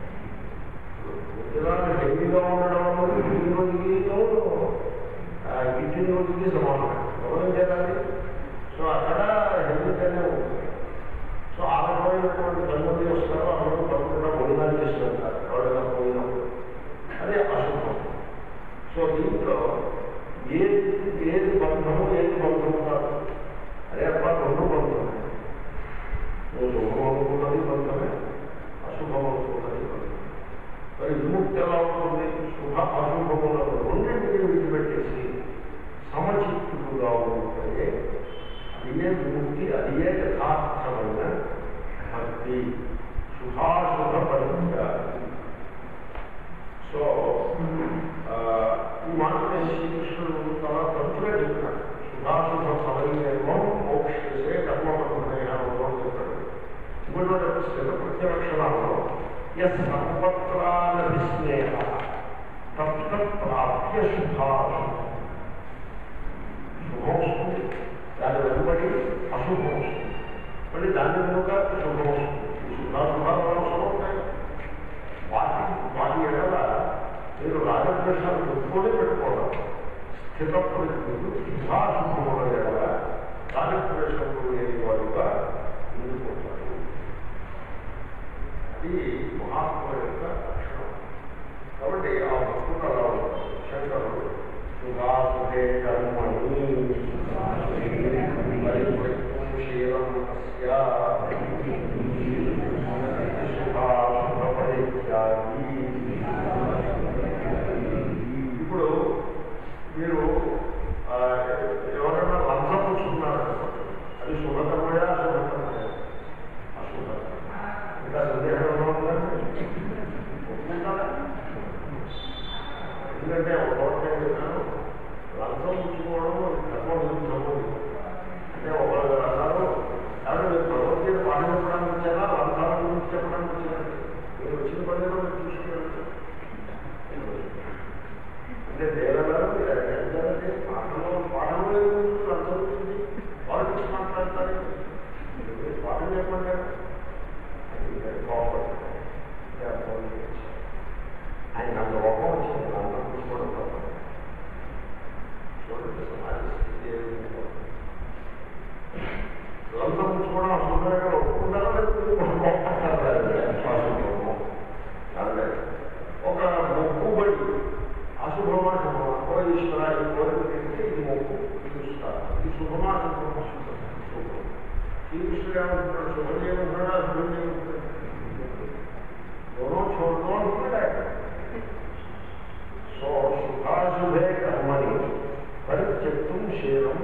ఇలాంటి హెవీగా ఉండడం అన్నది పుట్టినరోజుకి ఇచ్చిన రోజుకి సమానం. ఎవరు చేయాలి? సో అక్కడ హెవీగానే ఉంటుంది. సో ఆ రకమైనటువంటి బంధువులు వస్తారో అందరూ తప్పకుండా భోజనాలు చేసి వెళ్తారు ఎవరైనా పోయినప్పుడు. అదే అశుభం. సో దీంట్లో ఏది ఏది బంధము ఏది బంధము కాదు. అదే అబ్బా రెండు బంధమే. నువ్వు శుభం అనుకున్నది బంధమే, అశుభం అనుకున్నది బంధమే. మరి విముక్తి ఎలా ఉంటుంది? శుభ అశుభములను రెండింటినీ విడిచిపెట్టేసి సమచిత్తులుగా ఉంటే అదియే విముక్తి, అదియే యథార్థమైన భక్తి. శుభాశుభ పరిత్యాగి. సో ఈ మాట శ్రీకృష్ణుడు చాలా తరచుగా చెప్తున్నాడు. శుభాశుభ ఫలైరేమో మోక్షసే కర్మబంధమేహో అని చెప్పాడు. ఇంకోటి స్థిర ప్రత్యలక్షణాల్లో ఎస్ సర్వత్రానభిస్నేహ తత్త ప్రాప్య శుభాశుభం. శుభం వస్తుంది, దాని వెనుబడి అశుభం వస్తుంది, మళ్ళీ దాని వెనుక శుభం వస్తుంది. ఈ శుభాశుభాలు అవసరం ఉంటాయి. వాటి వాటి ఎడల మీరు రాగద్వేషాలు పెట్టుకొని పెట్టుకోవడం. స్థితప్రజ్ఞులు శుభాశుభముల ఎడల రాగద్వేషములు లేని వారుగా ఉండిపోతారు. అది మహాత్మ యొక్క లక్షణం. కాబట్టి ఆ భక్తులు అలా ఉంటారు. శంకరుడు శుభాశుభే కర్మణి శీలం శుభాశుభ పరిత్యాగి. ఇప్పుడు మీరు ఎవరైనా లంచం పుచ్చుకున్నారనుకోండి, అది శుభకర్మయా అశుభకర్మయా? అశుభకర్మ. ఇంకా సందేహం ఉందండి. ఎందుకంటే ఒకటే చెప్పాను, లంచం పుచ్చుకోవడం కర్మ విరుద్ధము. అంటే ఒకరు అన్నారు, కాబట్టి మీరు భగవద్గీత పాఠం చెప్పడానికి వచ్చారా, లంచాల గురించి చెప్పడానికి వచ్చారండి? మీరు వచ్చిన పనిలో మీరు చూసుకున్నారు. అంటే దేవగారు మీరు ఎంతంటే పాఠంలో పాఠంలో లంచం ఉంటుంది, పాలిటిక్స్ మాట్లాడతారు. మీరు పాఠం చెప్పమంటారు, అది కోపడతారు. ఆయన అంత లోపం వచ్చింది, లంచం తీసుకోవడం తప్ప. చూడండి సమాజ స్థితి లంచం పుచ్చుకోవడం అశుభంగా ఒప్పుకుంటారా లేదు? ఒక మొక్కుబడి అశుభమా శుభమా? ఓ ఈశ్వర ఈ కోరిక తింటే ఇది మొక్కు చూస్తారు. ఈ శుభమా శుభమా? శుభం. శుభం. శ్రీకృష్ణుడు ఏమంటున్నాడు? శుభం చేయమంటున్నాడా శుభం చేయమంటున్నాడు? దోనో చోటో అంటున్నాడు. సో శుభాశుభే కర్మని పరిత్యక్తుం శీలం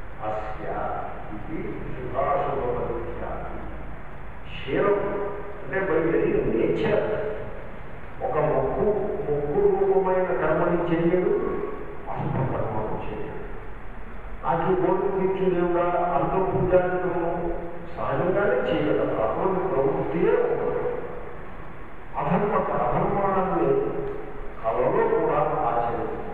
అస్య ఇది శుభాశుభ పరిత్యాగి. శీలం అంటే బై వెరీ నేచర్ ఒక మొక్కు మొక్కు రూపమైన కర్మని చేయడు, అశుభ కర్మను చేయడు. నాకు ఈ కోరిక తీర్చుదేవుడా అంత పూజాలను సహజంగానే చేయగలరు. అటువంటి ప్రవృత్తియే ఉండదు. అధర్మ అధర్మాన్ని కళలో కూడా ఆచరించారు.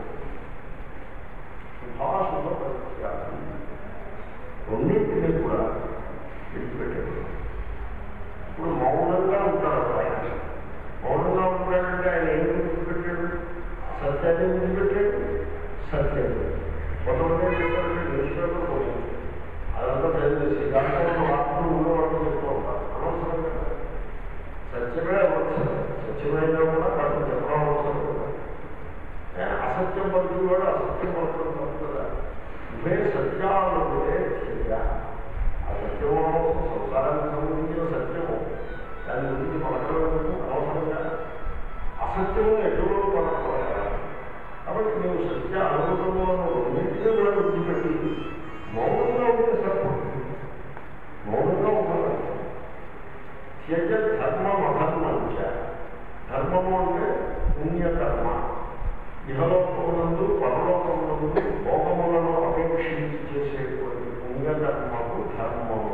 శుభాశుభ ప్రత్యాలు రెండింటినీ కూడా విడిచిపెట్టారు. ఇప్పుడు మౌనంగా ఉంటాడు ఆయన. మౌనంగా ఉంటాడంటే ఆయన ఏం విడిచిపెట్టాడు? సత్యాన్ని విడిచిపెట్టాడు. సత్యాన్ని కొంతమంది ఏం చేస్తారంటే న్యూస్ పేపర్ పోయింది అదంతా చదివేసి దాంట్లో వార్తలు ఉండేవాళ్ళు చెప్తూ ఉంటారు. అనవసరం కదా, సత్యమే అవసరం. సత్యమైనా కూడా వాటిని చెప్పడం అవసరం కదా. అసత్యం పలుకువాడు అసత్యం పలకడం తప్పు కదా. ఇవే సత్యాలు ఉంటే సత్య ఆ సత్యము సంసారానికి సంబంధించిన సత్యము దాని గురించి పలకడం అనవసరంగా అసత్యము ఎటువంటి పలకడం. కాబట్టి మేము సత్య అనుభవంలో రెండింటినీ కూడా విడిచిపెట్టి మౌనంగా ఉంటే సరిపడుతుంది. మౌనంగా ఉండాలి. త్యజ ధర్మం అధర్మంచ. ధర్మము అంటే పుణ్యకర్మ. ఇహలోకమునందు పరలోకమునందు భోగములను అపేక్షించి చేసేటువంటి పుణ్యకర్మకు ధర్మము.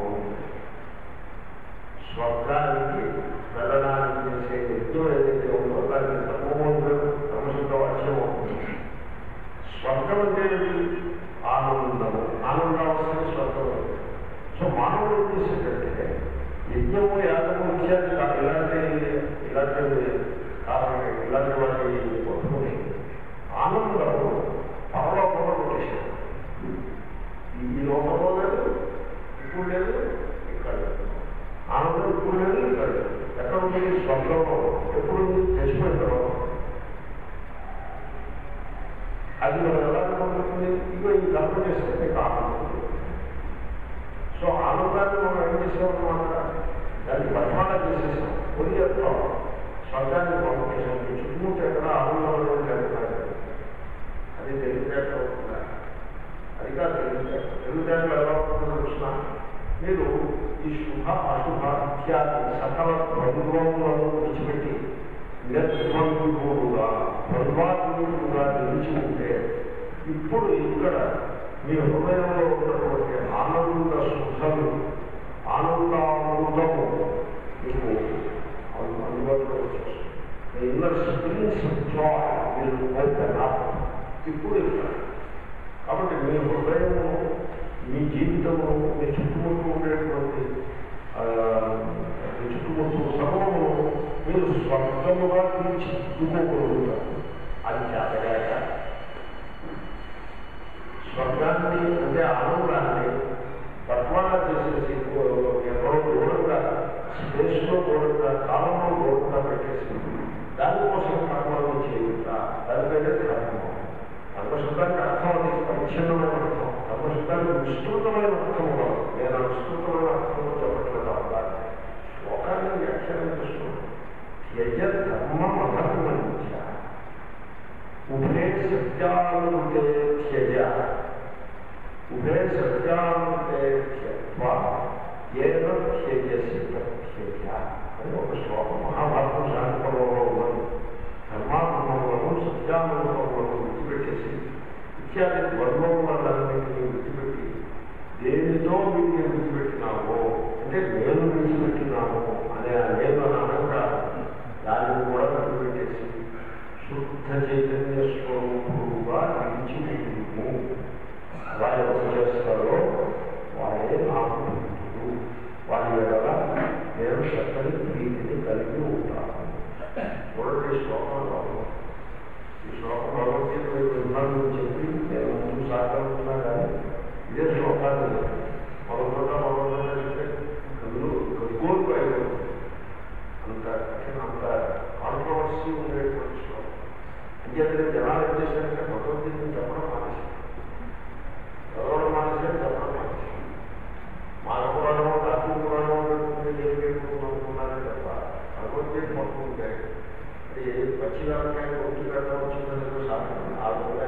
స్వర్గానికి వెళ్ళడానికి చేసే యజ్ఞం ఏదైతే ఉందో దానికి ధర్మము ధర్మశుద్ధ వాక్యం అవుతుంది. స్వర్గం అంటే ఆనందము. ఆనందావస్థని స్వర్గం. సో మానవుడు చేసేటంటే యజ్ఞము యాగము ఇత్యాది ఇలాంటి ఇలాంటి కారణం ఇలాంటి వాటి పట్టుకుని ఆనందము పరలోకంలో కొట్టేశారు. ఈ లోకంలో లేదు, ఇప్పుడు లేదు, ఇక్కడ లేదు. ఆనందం ఇప్పుడు లేదు, ఇక్కడ లేదు. ఎక్కడ ఉంది? స్వర్గంలో. ఎప్పుడు చచ్చిపోయిన తర్వాత అది మనం ఎలా అనుకుంటుంది? ఇగో ఈ కర్మ చేస్తే మీకు ఆనందం. సో ఆనందాన్ని మనం ఏం చేసామన్నమాట, దాన్ని బట్వాడా చేసేసాం. కొన్ని చెప్తాం స్వర్గాన్ని పంపించాం. చుట్టుముట్టు ఎక్కడ ఆనందంలో జరుగుతారు. అది తెలివితేట అవుతుందా? అది కాదు తెలివితేట. తెలివితేటలు ఎలా ఉంటుందో చూసినా మీరు ఈ శుభ అశుభ ఇత్యాది సకల ద్వంద్వములను విడిచిపెట్టి నిర్ద్వంద్వుడుగా ద్వంద్వాత్మకుడుగా నిలిచి ఉంటే ఇప్పుడు ఇక్కడ మీ హృదయంలో ఉన్నటువంటి ఆనంద సుఖము ఆనందామృతము మీకు అందుబాటులో వచ్చేస్తుంది. మీ ఇన్నర్ స్ప్రింగ్స్ జాయ్ మీరు ఓపెన్ అప్ ఇప్పుడు ఇక్కడ. కాబట్టి మీ హృదయము, మీ జీవితము, మీ చుట్టుముట్టు ఉండేటువంటి మీ చుట్టుముట్టు సర్వము మీరు స్వర్గముగా తీర్చిదిద్దుకోగలుగుతారు. అది చేతగాక స్వర్గాన్ని అంటే ఆనందాన్ని పట్వాడా చేసేసి ఎవరో దూరంగా స్పేస్లో దూరంగా కాలంలో దూరంగా పెట్టేసి దానికోసం కర్మలు చేయుట దానిపైన ధర్మం. ధర్మశుద్ధానికి అర్థం అది పరిచ్ఛిన్నమైన అర్థం. ధర్మశుద్ధానికి విస్తృతమైన అర్థం కాదు. నేను విస్తృతమైన అర్థంలో చెప్పట్లేదు. అవగాహన శ్లోకాన్ని వ్యాఖ్యానం చేస్తున్నాను. త్యజ ధర్మం అధర్మంచ ఉభే సత్యానుతే త్యజ ఉభే సత్యానుతే త్యక్వా ఏన త్యజసి ప్రత్యజ అని ఒక శ్లోకం మహాభారతం శాంతిపర్వంలో ఉన్నది. ధర్మానుభవములను సత్యానుభవములను విడిచిపెట్టేసి ఇత్యాది ద్వంద్వములన్నింటినీ విడిచిపెట్టి దేనితో వీటిని విడిచిపెట్టినామో అంటే నేను విడిచిపెట్టినాము అనే నేను అని అహంకారం దానిని కూడా విడిచిపెట్టేసి శుద్ధ చైతన్య స్వరూపుడుగా నిలిచి ఉంటుము. వారు ఎవరు చేస్తారో వారే నాకు భక్తుడు. వారి ఎడల నేను చక్కని ప్రీతిని కలిగి ఉంటాను. చూడండి శ్లోకంలో ఈ శ్లోకం భగవద్గీత విధానం చెప్పి నేను ముందు సాగుతున్నా కానీ ఇదే శ్లోకాన్ని మరొక మరొక చెప్తే అందులో గోల్పు అయిపోయింది. అంత అంత కాంట్రవర్సీ ఉండేటువంటి శ్లోకం. అంచేతనే జనాలు ఏం చేశారంటే భగవద్గీతను చెప్పడం మానేసి చదవడం మానేసి చెప్పడం మానేసి మానవ పురాణం రాత్రి పురాణం అనుకున్నారని తప్ప భగవద్గీత పట్టుకుంటే అది పచ్చిదానికాయ ఒంటి గంట వచ్చిందని సాధన ఆ విధంగా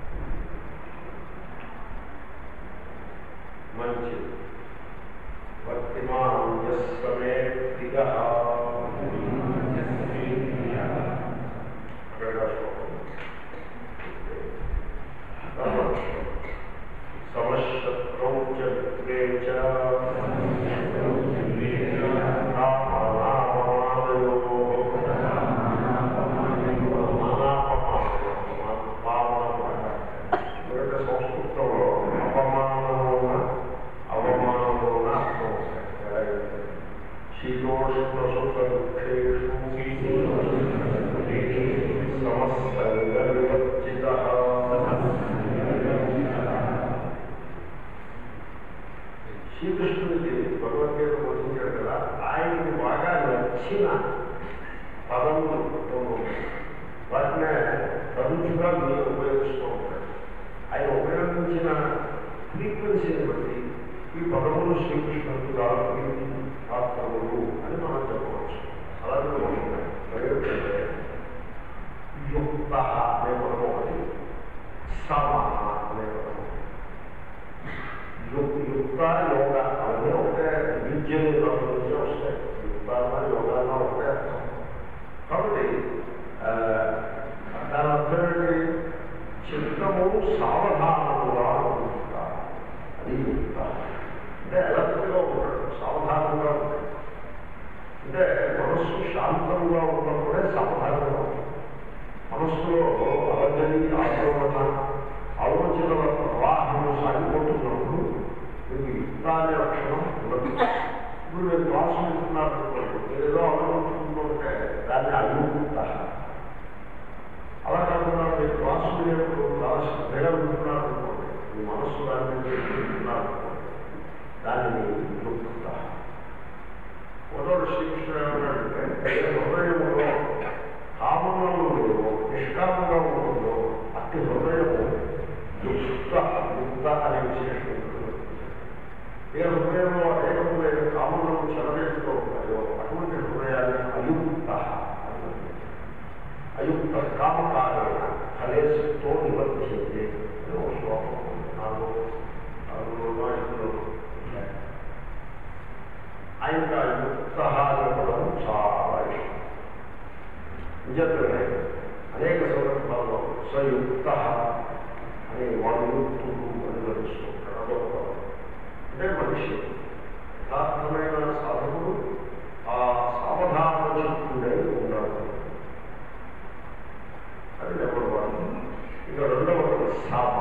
మంచిది. శ్రీకృష్ణుడికి భగవద్గీత బోధించాడు కదా, ఆయనకి బాగా నచ్చిన పదములు వాటినే తరచుగా మీరు ఉపయోగిస్తూ ఉంటారు. ఆయన ఉపయోగించిన ఫ్రీక్వెన్సీని బట్టి ఈ పదములు శ్రీకృష్ణుడికి దాదాపు పాత్రములు అని మనం చెప్పవచ్చు. అలాగే ప్రయోజనం యుక్త అనే పదము ఒకటి, సమ అనే పదము. యుక్త యోగ అవన్నీ ఒకటే, విద్య నుంచే వస్తాయి. యుక్త యోగాన్న ఒకటే అర్థం. కాబట్టి దాని అర్థం ఏంటి? చిత్తము సావధానంగా ఉంటా, అది యుక్త. అంటే అలర్ట్గా ఉంటాడు, సావధానంగా ఉంటాడు. అంటే మనస్సు శాంతంగా ఉన్నప్పుడే సావధానంగా ఉంటుంది. మనస్సులో అలజడి, ఆందోళన, ఆలోచనల ప్రవాహము సాగిపోతున్నప్పుడు మీకు యుక్త అనే లక్షణం ఉండదు. ఇప్పుడు మీరు క్లాసు వింటున్నారనుకోండి, మీరు ఏదో ఆలోచించుకుంటూ ఉంటే దాన్ని అయుక్త. అలా కాకుండా మీరు క్లాసు వినేప్పుడు చాలా శ్రద్ధగా వింటున్నారనుకోండి, మీ మనస్సు దాన్ని వింటున్నారనుకోండి, దానిని యుక్త. మొదటి శ్రీకృష్ణుడు ఏమన్నాడంటే, హృదయంలో కామనలు నిష్కామంగా ఉంటుందో అట్టి హృదయము యుక్త యుక్త అనే విశేషం. ఏ హృదయంలో అనేకములైన కామనలు చెలరేస్తూ ఉంటాయో అటువంటి హృదయాన్ని అయుక్త. అయుక్త కామకారైన కలేశతో నివర్తించే అని ఒక శ్లోకం నాలుగు నాలుగులో ఐదులో ఆయనకు అయుక్త అనే పదం చాలా ఇష్టం. నిజంగానే అనేక సందర్భాల్లో సయుక్త అని వాడు యుక్తుడు అని లభిస్తూ ఉంటాడు. అదొక పదం. అంటే మనిషి యథార్థమైన సాధకుడు ఆ సావధాన చిత్తుడై ఉండాలి. అది నెంబర్ వన్. ఇక రెండవది సమ.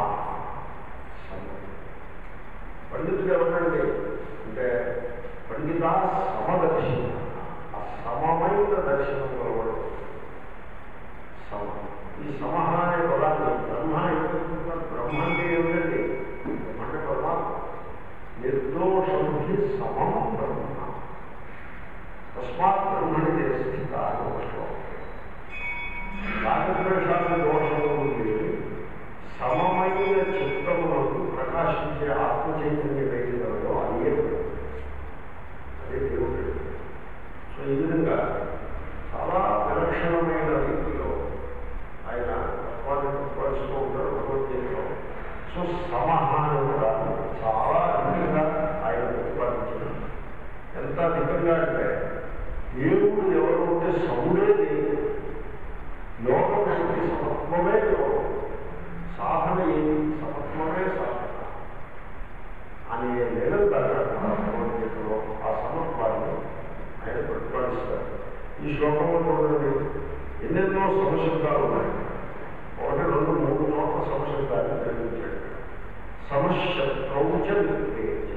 పండితుడు ఎవరండి అంటే పండిత సమదర్శనం, ఆ సమమైన దర్శనం కలవడం సమ. ఈ సమహ అనే పదాన్ని బ్రహ్మ ఎందుకుంటున్నారు? బ్రహ్మ అంటే ఏమిటండి? అంటే పరమాత్మ. నిర్దోషి సమం బ్రహ్మ, తస్మాత్ బ్రహ్మణి స్థిత అని ఒక శ్లోకం. రాగద్వేషాన్ని దోషము ఉంది, సమమైన చిత్తములకు ప్రకాశించే ఆత్మ చైతన్యం వేయగలదో అదే అదే దేవుడు. సో ఈ విధంగా చాలా విలక్షణమైన రీతిలో ఆయన తత్వాన్ని ప్రతిపాదిస్తూ ఉంటారు భగవద్గీతలో. సో సమహాన్ని కూడా చాలా అధికంగా ఆయన ప్రతిపాదించారు. ఎంత అధికంగా అంటే దేవుడు ఎవరు ఉంటే సముడే దేవుడు, యోగం ఏంటి? సమత్వమే యోగం, సాధన ఏంటి? సమత్వమే సాధన అనే నిరంతర భగవద్గీతలో ఆ సమత్వాన్ని ఆయన ప్రతిపాదిస్తారు. ఈ శ్లోకంలో చూడండి, ఎన్నెన్నో సమశబ్దాలు ఉన్నాయి. ఒకటి రెండు మూడు చోట్ల సమశబ్దాన్ని ప్రయోగించాడు. సమశత్రౌచ విక్రేచ,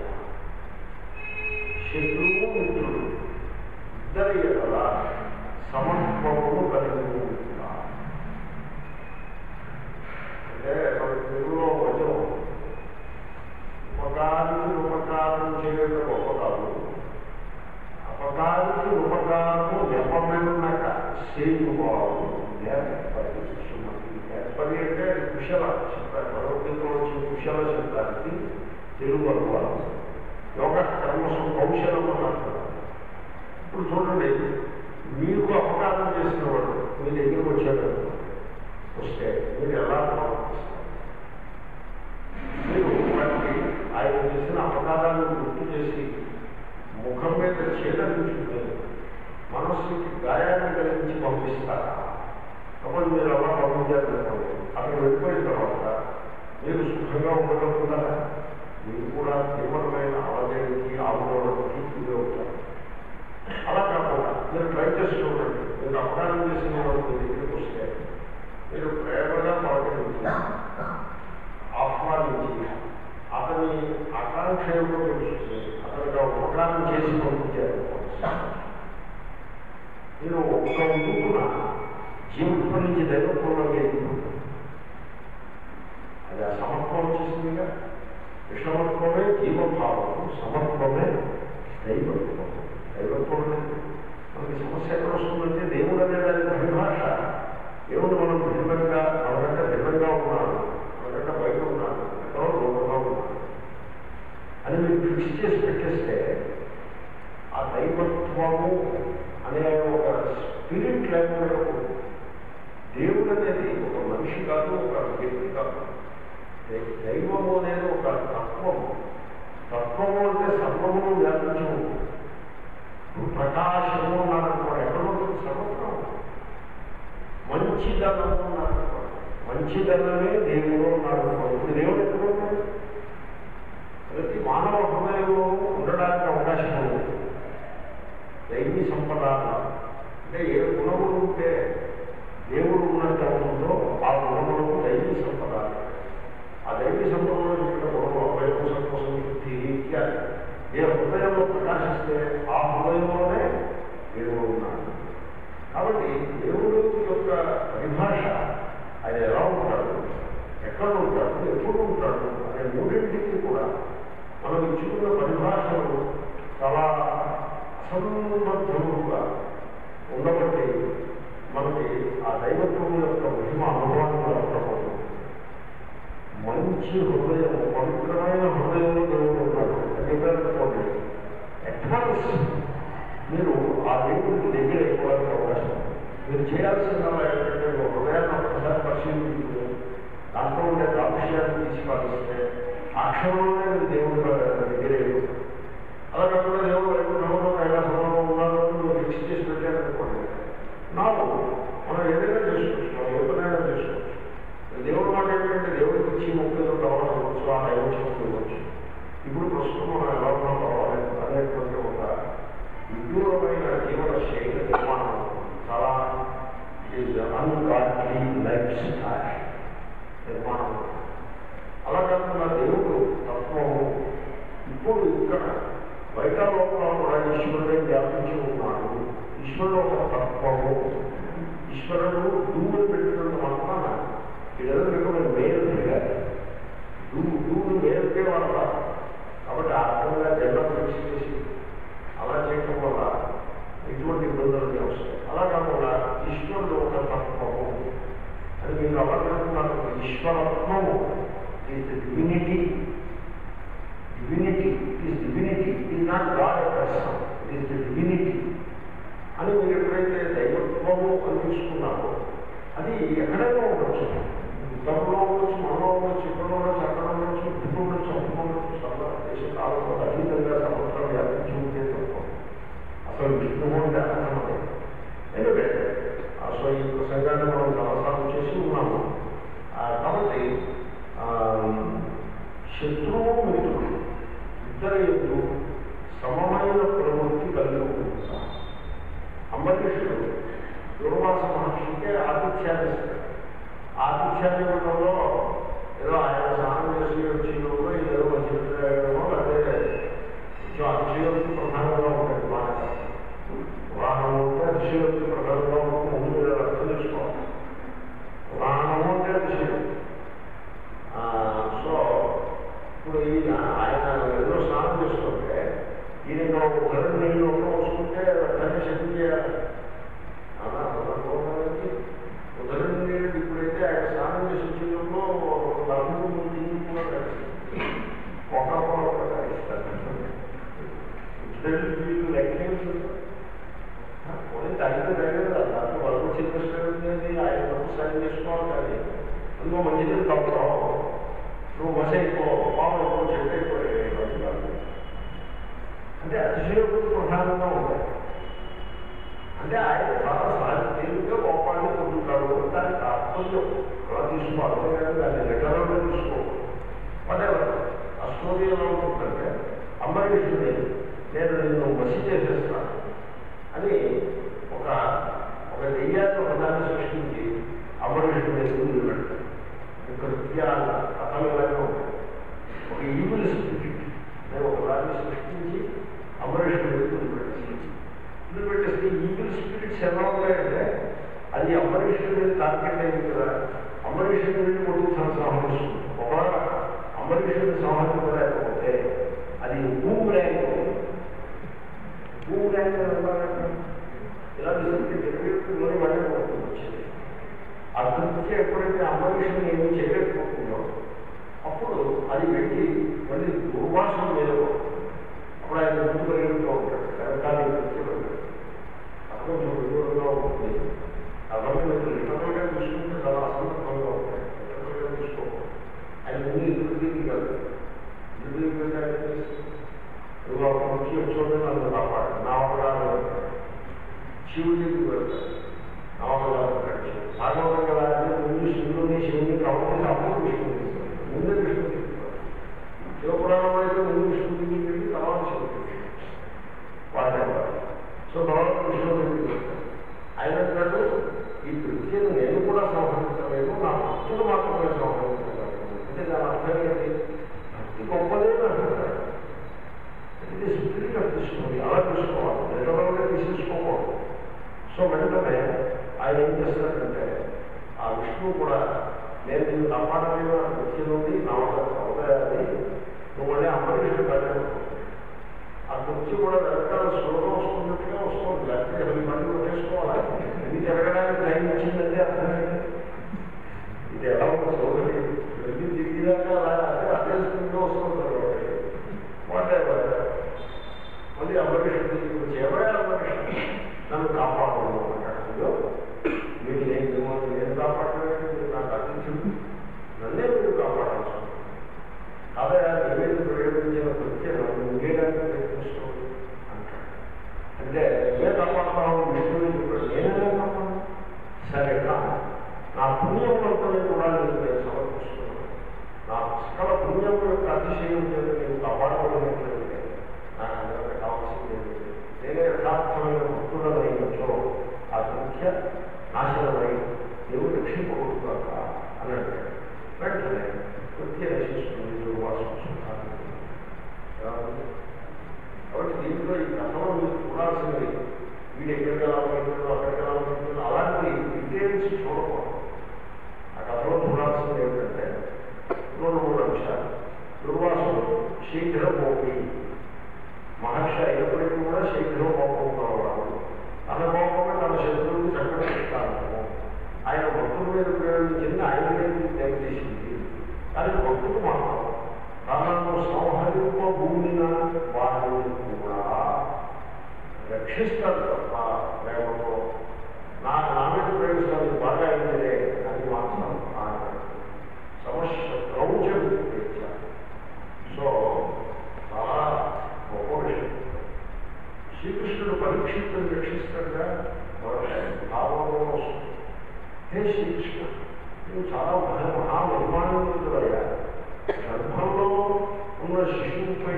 శత్రువు మిత్రుడు ఇద్దరి ఎడల సమత్వము కలిగి ఉంటా. అంటే మన తెలుగులో కొంచెం ఉపకారానికి ఉపకారం చేయడం గొప్ప కాదు, అపకారానికి ఉపకారము నెపమెన్నక సేయువాడు నేర్పరి. నేర్పరి అంటే కుశల శబ్దాలు, భగవద్గీతలో వచ్చిన కుశల శబ్దానికి తెలుగు అనువాదం. యోగ కర్మసు కౌశలం అన్నారు. ఇప్పుడు చూడండి, మీకు అపకారం చేసిన వాడు మీ దగ్గరికి వచ్చాడు, వస్తే మీరు ఎలా ప్రవర్తిస్తారు? మీరు వాటికి ఆయన చేసిన అపకారాన్ని గుర్తు చేసి ముఖం మీద చేదరించుకుని మనస్సుకి గాయాన్ని కలిగించి పంపిస్తారా? అప్పుడు మీరు అలా పంపించారనుకోండి, అక్కడ వెళ్ళిపోయిన తర్వాత మీరు సుఖంగా ఉండగలుగుతారా? మీరు కూడా తీవ్రమైన ఆలోచనకి ఆందోళనకి గురవుతారు. అలా కాకుండా మీరు ట్రై చేస్తూ ఉండండి. మీరు అపకారం చేసిన వాళ్ళు మీ దగ్గరికి వస్తే మీరు ప్రేమగా పలకరించి ఆహ్వానించి అతని ఆకాంక్ష ఏమిటో తెలుసుకుని అతనికి ఉపకారం చేసి పంపించారు. మీరు ఒక్క ఊపున జీవితం నుంచి దైవత్వంలోకి ఎదుగుతుంది. అది ఆ సమత్వం వచ్చేసిందిగా. విషమత్వమే జీవభావము, సమత్వమే దైవత్వం. దైవత్వం మనకి సమస్య ఎక్కడ వస్తుందంటే దేవుడు అనే దాని పరిభాష. దేవుడు మనం భిన్నంగా మనకంటే భిన్నంగా ఉన్నాడు, మనకంటే బయట ఉన్నాడు, ఎక్కడో లోపంగా ఉన్నాడు అని మీరు ఫిక్స్ చేసి పెట్టేస్తే ఆ దైవత్వము అనే ఒక స్పిరిట్ లేకుండా దేవుడు అనేది ఒక మనిషి కాదు, ఒక వ్యక్తి కాదు. దైవము అనేది ఒక తత్వము. తత్వము అంటే సర్వమును వ్యాపించి ఉంటుంది. ప్రకాశము ఉన్నారనుకోండి, ఎక్కడ ఉంటుంది? సర్వత్రం. మంచిదనము ఉన్నారనుకోండి, మంచిదనమే దేవుడు ఉన్నారనుకోండి. ఇప్పుడు దేవుడు ఎక్కడ ఉన్నాడు? ప్రతి మానవ హృదయంలో ఉండడానికి అవకాశం ఉంది. దైవీ సంపద అంటే ఏ గుణములు ఉంటే దేవుడు ఉన్నట్టు ఉందో ఆ గుణములకు దైవీ సంపద. ఆ దైవీ సంపదలో చెప్పిన గుణము అభయం, సంతోషం, శుద్ధి ఇత్యాది ఏ హృదయంలో ప్రకాశిస్తే ఆ హృదయంలోనే దేవుడు ఉన్నాడు. కాబట్టి దేవుడు యొక్క పరిభాష ఆయన ఎలా ఉంటాడు, ఎక్కడ ఉంటాడు, ఎప్పుడు ఉంటాడు అనే మూడింటికి కూడా మనం ఇచ్చుకున్న పరిభాషలు చాలా అసంబద్ధముగా ఉండబట్టి మనకి ఆ దైవత్వం యొక్క మహిమ అనుభవాన్ని అర్థమవుతుంది. మంచి హృదయం, పవిత్రమైన హృదయంలో దేవుడు ఉన్నాడు అని చెప్పారనుకోండి, అడ్వాన్స్ మీరు ఆ దేవుడికి దగ్గర అయిపోవడానికి అవకాశం. మీరు చేయాల్సిన ఏంటంటే హృదయాన్ని ఒక్కసారి పరిశీలించుకుని దాంట్లో ఉండే కాలుష్యాన్ని తీసుకురాలిస్తే ఆ క్షణంలోనే మీరు దేవుడి దగ్గర అయిపోతారు. అలా కాకుండా దేవుడు వైకుంఠంలో కైలాసంలో ఉన్నారో మీరు ఫిక్స్ చేసి పెట్టారనుకోండి, నాకు మనం ఏదైనా చేసుకోవచ్చు, మనం ఎవరినైనా చేసుకోవచ్చు. దేవుడు మాట ఏంటంటే దేవుడికి ఇచ్చి ముఖ్యంగా కావాలనుకోవచ్చు, ఆ దైవత్వం ఇవ్వచ్చు. ఇప్పుడు ప్రస్తుతం మనం ఎలా ఉన్నా కావాలి అనేటువంటి ఒక విదూరమైన జీవన శైలి నిర్మాణం చాలా అన్గాడ్లీ లైఫ్ స్టైల్ నిర్మాణం. అలా కాకుండా దేవుడు తత్వము ఇప్పుడు ఇక్కడ బయట లోపల కూడా ఈశ్వరుడే వ్యాపించి ఉన్నాడు. ఈశ్వరుడు ఒక తత్వము. ఈశ్వరుడు దూరు పెట్టినంత మాత్రాన ఇదంతా మేలుగా దూ దూరు మేలుకే వాళ్ళ. కాబట్టి అర్థంగా జన్మ పరీక్ష చేసి అలా చేయటం వల్ల ఎటువంటి ఇబ్బందులు వస్తాయి. అలా కాకుండా ఈశ్వరుడు ఒక తత్వము అని మీరు అలా పెడుతున్నారు. ఈశ్వరత్వము is the divinity. Divinity is divinity is not God a person, it is the divinity అని మీరు ఎప్పుడైతే దైవత్వము అని తీసుకున్నారో అది ఎక్కడైనా ఉండొచ్చు. ఉత్తరంలో ఉండొచ్చు, మనలో ఉండొచ్చు, ఇక్కడ ఉండొచ్చు, అక్కడ ఉండొచ్చు, ఇప్పుడు ఉండొచ్చు, అప్పుడు ఉండొచ్చు. సర్వ దేశ కాలంలో అతీతంగా సంవత్సరం వ్యాపించి ఉంటే తత్వం. అసలు విష్ణువు అంటే అర్థమదే. ఎందుకంటే అసలు ఈ ప్రసంగాన్ని మనం చాలాసార్లు చేసి ఉన్నాము. కాబట్టి శత్రువు మిత్రుడు ఇద్దరు ఎప్పుడు సమమైన ప్రవృత్తి కలిగి ఉంటుంది. అంబరీషుడు దుర్వాస మహర్షికే ఆతిథ్యాన్ని ఇస్తాడు. ఆతిథ్యాన్ని ఇవ్వడంలో ఏదో ఆయన స్నానం చేసి వచ్చినప్పుడు ఏదో మంచిదనో అదే కొంచెం అతిశయోక్తి ప్రధానంగా ఉంటుంది. మాట పురాణము అంటే అతిశయోక్తి ప్రధానంగా ఉంటుంది. ముందు మీరు అర్థం చేసుకోవాలి. పురాణము అంటే అతిశయోక్తి. సో ఇప్పుడు ఈయన ఆయన ఏదో స్నానం చేసుకుంటే ఈయన గర్భ నీళ్ళు వస్తుంటే దాన్ని శక్తి చేయాలి. ఉదయం నీళ్ళు ఇప్పుడైతే ఆయన స్నానం చేసి వచ్చినప్పుడు లఘువు తిని కూడా కలిసి ఒక కలిస్తారు. పోనీ తగ్గితే తగ్గదు. దాంట్లో వరకు చెప్పేది ఆయన వరకు సాయం చేసుకోవాలి. కానీ అందులో మంచిది తప్పడం నువ్వు మస అయిపో, పాము అయిపో, చెట్టు అయిపోయి అంటే అతిశయోక్తి ప్రధానంగా ఉంటాయి. అంటే ఆయన చాలా సాహిత్యంగా కోపాన్ని పొందుతాడు, దాని తాత్పర్యం అలా తీసుకోవాలి కానీ దాన్ని లెటర్లో తీసుకోవాలి. వాటెవర్ ఆ స్టోరీ ఎలా ఉంటుందంటే అంబరీషుని నేను నిన్ను మసి చేసేస్తాను అని ఒక ఒక దెయ్యాన్ని ఒకదాన్ని సృష్టించి అంబరీషుని ముందు పెడతాడు. కృత్యాలు కథలు ఇలాగే ఉంటాయి. ఒక ఈవిల్ స్పిరిట్ నేను ఒకదాన్ని సృష్టించి అంబరీషుని ముందు పెట్టేసి ముందు పెట్టేస్తే ఈవిల్ స్పిరిట్స్ ఎలా ఉన్నాయంటే అది అంబరీషుని టార్గెట్ అయింది కదా, అంబరీషుని వెళ్ళి కొడుకు సంహరిస్తుంది. ఒకవేళ అంబరీషుని సంహరించలేకపోతే అది భూమి ర్యాంక్ భూమి ర్యాంక్ ఇలా తెలివిలోని మళ్ళీ వచ్చింది. ఆ కృత్య ఎప్పుడైతే అంబరీషుని ఏమి చేయలేకపోతుందో అప్పుడు అది వెళ్ళి మళ్ళీ దుర్వాసన మీద అప్పుడు ఆయన ముందు పరిగెడుతూ ఉంటాడు. వెనకాల కృత్య పెడతాడు. అప్పుడు కొంచెం విదూరంగా ఉంటుంది. అవన్నీ మీరు లిటరల్గా చూసుకుంటే చాలా అసంతృప్తంగా ఉంటాయి. లిటరల్గా చూసుకోవాలి. ఆయన ముందు ఎదురుదికి కాదు, ఎదురుదికి వెళ్ళడానికి వచ్చి వచ్చి నన్ను కాపాడు నా అవగాహన శివుడికి వెళ్తాడు. నా అవగాహన కట్టి భాగవతం కదా అంటే ముందు శివుడిని శివుని కాబట్టి అప్పుడు విష్ణువు తీసుకోవాలి. ముందే విష్ణువు తీసుకోవాలి. శివపురాణం అయితే ముందు విష్ణువుకి వెళ్ళి తర్వాత శివుడికి వాటేవారు. సో తర్వాత విష్ణువుకి వెళ్తాడు. ఆయన అంటాడు ఈ కృత్యను నేను కూడా సంహరించలేదు, నా భక్తులు మాత్రమే సంహరించగలను. అంటే దాని అర్థం ఏంటి? భక్తి గొప్పదే అంటారు. ఇది స్పిరిట్ ఆఫ్ ది స్టోరీ అలా తీసుకోవాలి, లెటర్లోనే తీసేసుకోకూడదు. సో వెంటనే ఆయన ఏం చేస్తాడంటే ఆ విష్ణువు కూడా నేను నిన్ను కాపాడలేదు ఆ కృత్య నుండి నా అవగాయాన్ని నువ్వు మళ్ళీ అంబరీషుడు కాలేదు. ఆ కృత్య కూడా వెనకాల సులభం వస్తున్నట్టుగా వస్తుంది. లేకపోతే అవి మళ్ళీ కొట్టేసుకోవాలి. ఇది జరగడానికి టైం వచ్చిందంటే అర్థమైంది. ఇది ఎలా ఉంది సోదరి వెళ్ళి తిరిగిదాకా అదే అదే స్పీడ్లో వస్తుంది. వాటెవర్ మళ్ళీ అంబరీషుడు ఇప్పుడు ఎవరైనా అంబరీషుడు నన్ను కాపాడడం అంటాడు. మీరు నేను నేను కాపాడలేదు, మీరు నాకు అతిథుడు, నన్నే మీరు కాపాడాల్సి ఉంటుంది. కాబట్టి ఏదైతే ప్రయోగించిన కృత్యం నన్ను ఉండేదానికి ప్రయత్నిస్తుంది అంటాడు. అంటే నేనే కాపాడుతాను విష్ణువుని చెప్పాడు. నేనే కాపాడు సరే కాదు, నా పుణ్యములంతనే కూడా నేను నేను సమర్పిస్తున్నాను. నా సకల పుణ్యం యొక్క అతిశయం చేత నేను కాపాడబడినట్లయితే నాకు అందరికీ కావాల్సింది నేనే యథార్థమైన భక్తులమైనచో ఆ కృత్య నాశనమై దేవుడు రక్షింపబడుతాక అన్నాడు. వెంటనే కృత్య నశిస్తుంది, దుర్వాసం కాబట్టి దీంట్లో ఈ కథలో మీరు చూడాల్సింది వీడు ఎక్కడికి వెళ్ళాలనుకుంటున్నాడు, అక్కడికి వెళ్ళాలనుకుంటున్నాడు అలాంటి డీటెయిల్స్ చూడకూడదు. ఆ కథలో చూడాల్సింది ఏమిటంటే రెండు మూడు అంశాలు. దుర్వాసుడు శీఘ్రమోపి మహర్షి అయినప్పటికీ కూడా శీఘ్రం కోపం కావాలి. తన కోపమే తన శత్రువుని సంకటిస్తాను. ఆయన భక్తుల మీద ప్రయోగించింది ఆయన మీద దయచేసింది. కానీ భక్తులు మాత్రం తనను సంహరింప భూమిన వారిని కూడా రక్షిస్తారు తప్ప ప్రేమతో నా నా మీద ప్రయోగిస్తాను బాగా అయిందే అని మాత్రం ఆయన సమస్య క్రౌచం తెచ్చారు. సో చాలా గొప్ప విషయం. శ్రీకృష్ణుడు పరీక్షితులను రక్షిస్తాడుగా భావంలో వస్తుంది. హే శ్రీకృష్ణ, నువ్వు చాలా మహా మహామహిమానుడయ్యా. గర్భంలో ఉన్న శిశువుపై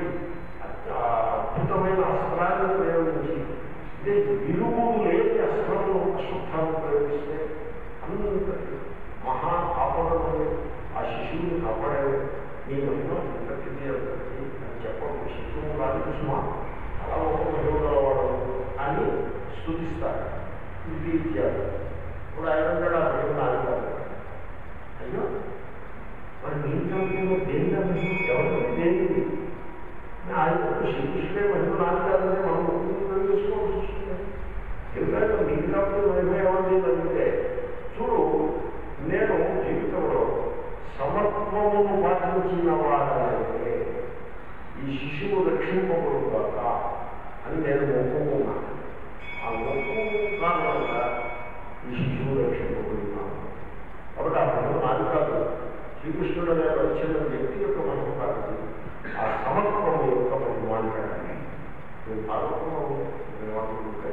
అద్భుతమైన అస్త్రాన్ని ప్రయోగించి ఇదే విలువ లేని అస్త్రంలో అశుద్ధాన్ని ప్రయోగిస్తే అంత మహా ఆపదలను ఆ శిశువుని కాపాడే నీ మహిమ ఇంతటిది అంతటి అని చెప్పడం శిశువు కాదు సుమా చాలా గొప్ప మహిమగలవాడు అని స్తుతిస్తారు. ఇది ఇచ్చారు. ఇప్పుడు ఆయన అంటాడు ఆ మహిమ నాది కాదు. అయ్యో మరి నీతో దేని మహిమ ఎవరు దేనిది ఆయన శ్రీకృష్ణుడే మహిమ నాది కాదంటే మనం ముఖ్యంగా చేసుకోవాల్సి వస్తుంది. ఎందుకంటే నీకు కాబట్టి మహిమ ఎవరిది అడిగితే చూడు, నేను జీవితంలో సమత్వమును పాటించిన వాడైతే ఈ శిశువు రక్షింపబడుగాక అని నేను మొక్కుకున్నాను. ఆ మొక్కు కారణంగా ఈ శిశువు రక్షింపబడుతున్నాను. కాబట్టి ఆ మహిమ నాది కాదు, శ్రీకృష్ణుడు అనే వచ్చిన వ్యక్తి యొక్క మహిమ కాదు, ఆ సమత్వం యొక్క మహిమ అంటాడని. మీరు భాగవతంలో ఏమంటుంటే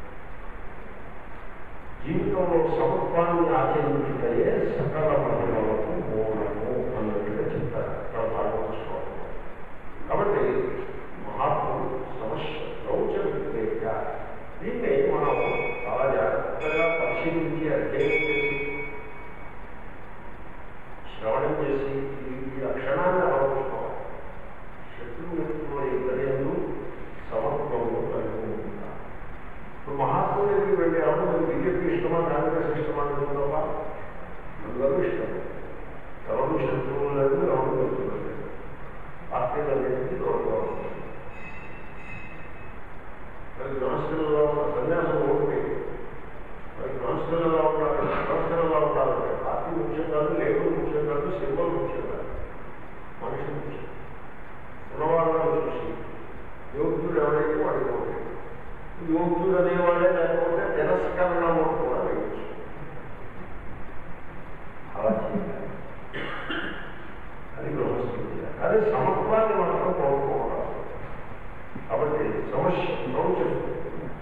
జీవితంలో సమత్వాన్ని ఆచరించుటయే సకల మహిమలకు మూలము అన్నట్టుగా చెప్తారు అక్కడ భాగవత శ్లోకం. కాబట్టి మహాత్ములు సమస్య రౌచరిక దీన్ని మనం చాలా జాగ్రత్తగా పరిశీలించి అధ్యయనం చేసి శ్రవణం చేసి ఈ లక్షణాన్ని అలవర్చుకోవాలి. శత్రుమిత్రుల ఇద్దరేందు సమత్వము కలిగి ఉంటారు. ఇప్పుడు మహాత్ముల దగ్గరికి వెళ్ళి ఎవరు బీజేపీ ఇష్టమా కాంగ్రెస్ ఇష్టమా అనుకుంటావా? అందరూ ఇష్టం. ఎవరు శత్రువులు లేదు, ఎవరు మిత్రులు లేదు. పార్టీలన్నింటికి తోడుగా ఉంటుంది. మరి గృహస్థులలో సన్యాసం ఓడిపోయి మరి గృహస్థులలో ఉండాలి. గృహస్థులలో ఉండాలంటే పార్టీ ముఖ్యం కాదు, లేబుల్ ముఖ్యం కాదు, సింబల్ ముఖ్యం కాదు, మనిషి ముఖ్యం. ఉన్నవాళ్ళను చూసి యోగ్యుడు ఎవరైతే వాడికి ఓటే. యోగ్యుడు అనేవాడే లేకపోతే తిరస్కరణ ఓటు కూడా వేయచ్చు. అలా చేయాలి. అది గృహస్థులు చేయాలి. అదే సమత్వాన్ని మాత్రం కోరుకోవాలి. కాబట్టి సమస్య చెప్తుంది.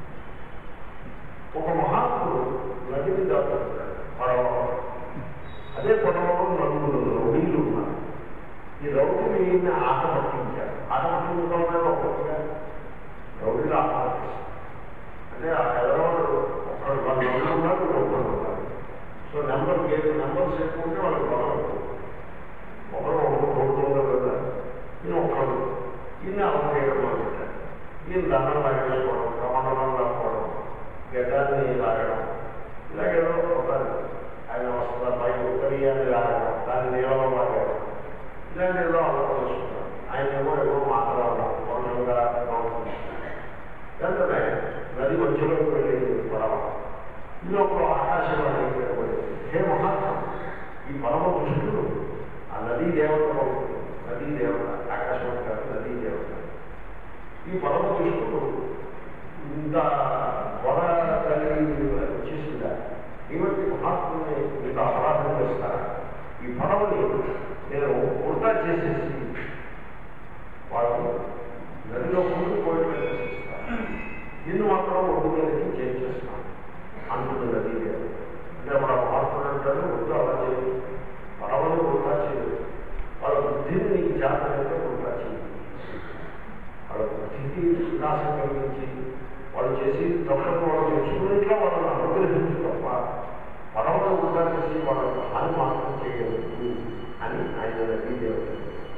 ఒక మహాత్ముడు నదిని దాటుతాడు పడవ. అదే పడవలో నలుగురు రౌడీలు ఉన్నారు. ఈ రౌడీని ఆట పట్టించారు. ఆట పట్టించడం ఒక్కొక్కగా రౌడీలు ఆట పట్టిస్తారు. అంటే ఆ ఎదరవాడు ఒకడు వాళ్ళు నలుగురు ఉన్నారు, ఒకరు ఉన్నారు. సో నెంబర్ గేమ్ నెంబర్స్ ఎక్కువ ఉంటే వాళ్ళకి బలం ఉంటుంది. ఒకరు ఒకరు రోడ్డు కదా ఈయన ఒకడు ఈయన అలా చేయడం మొదలుపెట్టారు. ఈయన దండం లాగేసుకోవడం, కమండలం లాక్కోవడం, గడ్డాన్ని లాగడం, ఇలాగేదో ఒకరు ఆయన వస్తుందా పై ఉత్తరీయాన్ని లాగడం, దాన్ని నీళ్ళలో లాగడం, ఇలాంటి ఏదో అలవాటు చేసుకుంటారు. ఆయన ఏమో ఏమో మాట్లాడడం పౌరుషంగా బాగుంటుంది. వెంటనే నది మధ్యలోకి వెళ్ళేది పడవ. ఈ లోపల ఆకాశవాణి ఏర్పడింది. హే మహాత్మ, ఈ పరమ దుష్టుడు ఆ నదీ దేవత అవుతుంది. నదీ దేవత ఆకాశవాణి కాదు, నదీ దేవత. ఈ పరమ దుష్టుడు ఇంత వర కలిగి వచ్చేసిందా? ఈవరికి మహాత్ముని ఇంత అపరాధం చేస్తారా? ఈ పడవని నేను ఉల్టా చేసేసి వాళ్ళు నదిలో ముందు పోయేట్లు చేసేస్తాను. నిన్ను మాత్రం ఒడ్డు మీదకి చేర్చేస్తాను అంటుంది నదీ దేవత. అంటే మన మహాత్ముడు అంటారు, వద్దు అలా చేయదు, పడవని ఉల్టా చేయదు. వాళ్ళ బుద్ధిని నీకు జాతకంటే ఉల్టా చేయదు. వాళ్ళ బుద్ధికి వినాశం కలిగించి వాళ్ళు చేసి తప్పని వాళ్ళు తెలుసుకున్నట్లా వాళ్ళని అనుగ్రహించు తప్ప పడవను ఉల్టా చేసి వాళ్ళకి హాని మాత్రం చేయలేదు అని ఆయన నదీ దేవత.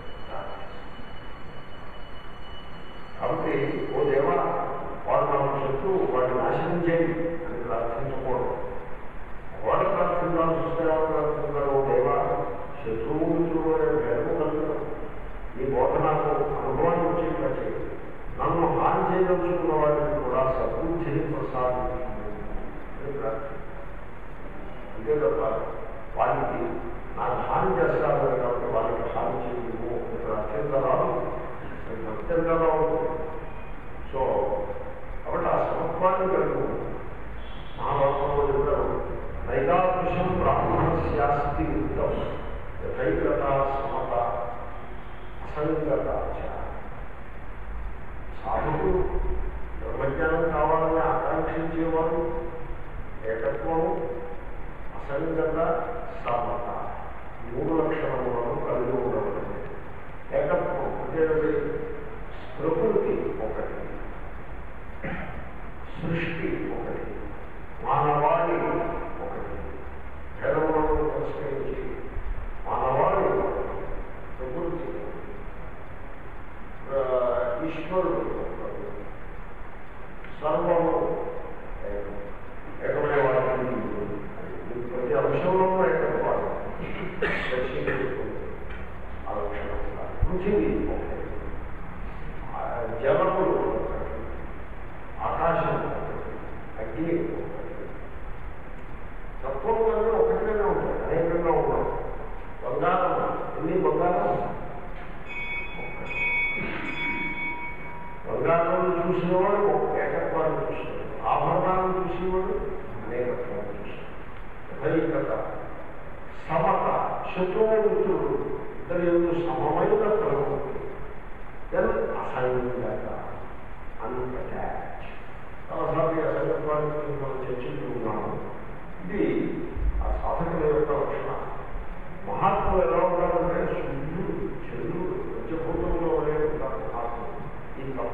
కాబట్టి ఓ దేవా, వాడు మన శత్రువు, వాడిని నాశనం చేయండి అని ప్రార్థించకూడదు. వాడు ప్రార్థించాల్సి వస్తే ఎవరు ప్రార్థించారు? ఓ దేవా, శత్రువు మిత్రుడు అనే భేదము కలుగుతాం. ఈ బోధ నాకు అనుభవాన్ని వచ్చేట్లా చేయండి. నన్ను హాని చేయదలుచుకున్న వాటిని కూడా సద్బుద్ధిని ప్రసాదించింది అని ప్రార్థన. అంతే తప్ప వారికి నాకు హాని చేస్తారు కాబట్టి వారికి హాని చేయము అని ప్రార్థించరాదు. భక్తంగా ఉంటుంది. సో కాబట్టి ఆ సమత్వాన్ని కలిగి మహాభారతంలో చెప్పారు, నైకాదృశం బ్రాహ్మణ శాస్తి యుద్ధం యథైకత సమత అసంగత. సాధుడు బ్రహ్మజ్ఞానం కావాలని ఆకాంక్షించేవాడు ఏకత్వము, అసంగత, సమత మూడు లక్షణములను కలిగి ఉండడం. ఏకత్వం అంటే ప్రకృతి ఒకటి, సృష్టి ఒకటి, మానవాళి ఒకటి. భేదములను పరిష్కరించి మానవాళి, ప్రకృతి, ఈశ్వరుడు సర్వము ఏకమైన వాడిని ప్రతి అంశంలోనూ ఏకత్వాలు దర్శించుకుంటుంది. ఆ లక్షణం పృథివీ ఒకటి, జలములు ఒకటి, ఆకాశం ఒకటి, అగ్ని ఒకటి. తత్వములన్నీ ఒకటిగానే ఉంటాయి, అనేకంగా ఉంటాయి. బంగారం ఎన్ని బంగారం? బంగారాన్ని చూసినవాడు ఏకత్వాన్ని చూసినాడు, ఆభరణాలను చూసేవాడు అనేకత్వాన్ని చూశాడు. యథైకత, సమత, శత్రువు మిత్రుడు ఇద్దరు ఎందుకు సమమైన ప్రవృత్తి. దెన్ అసంగత, అన్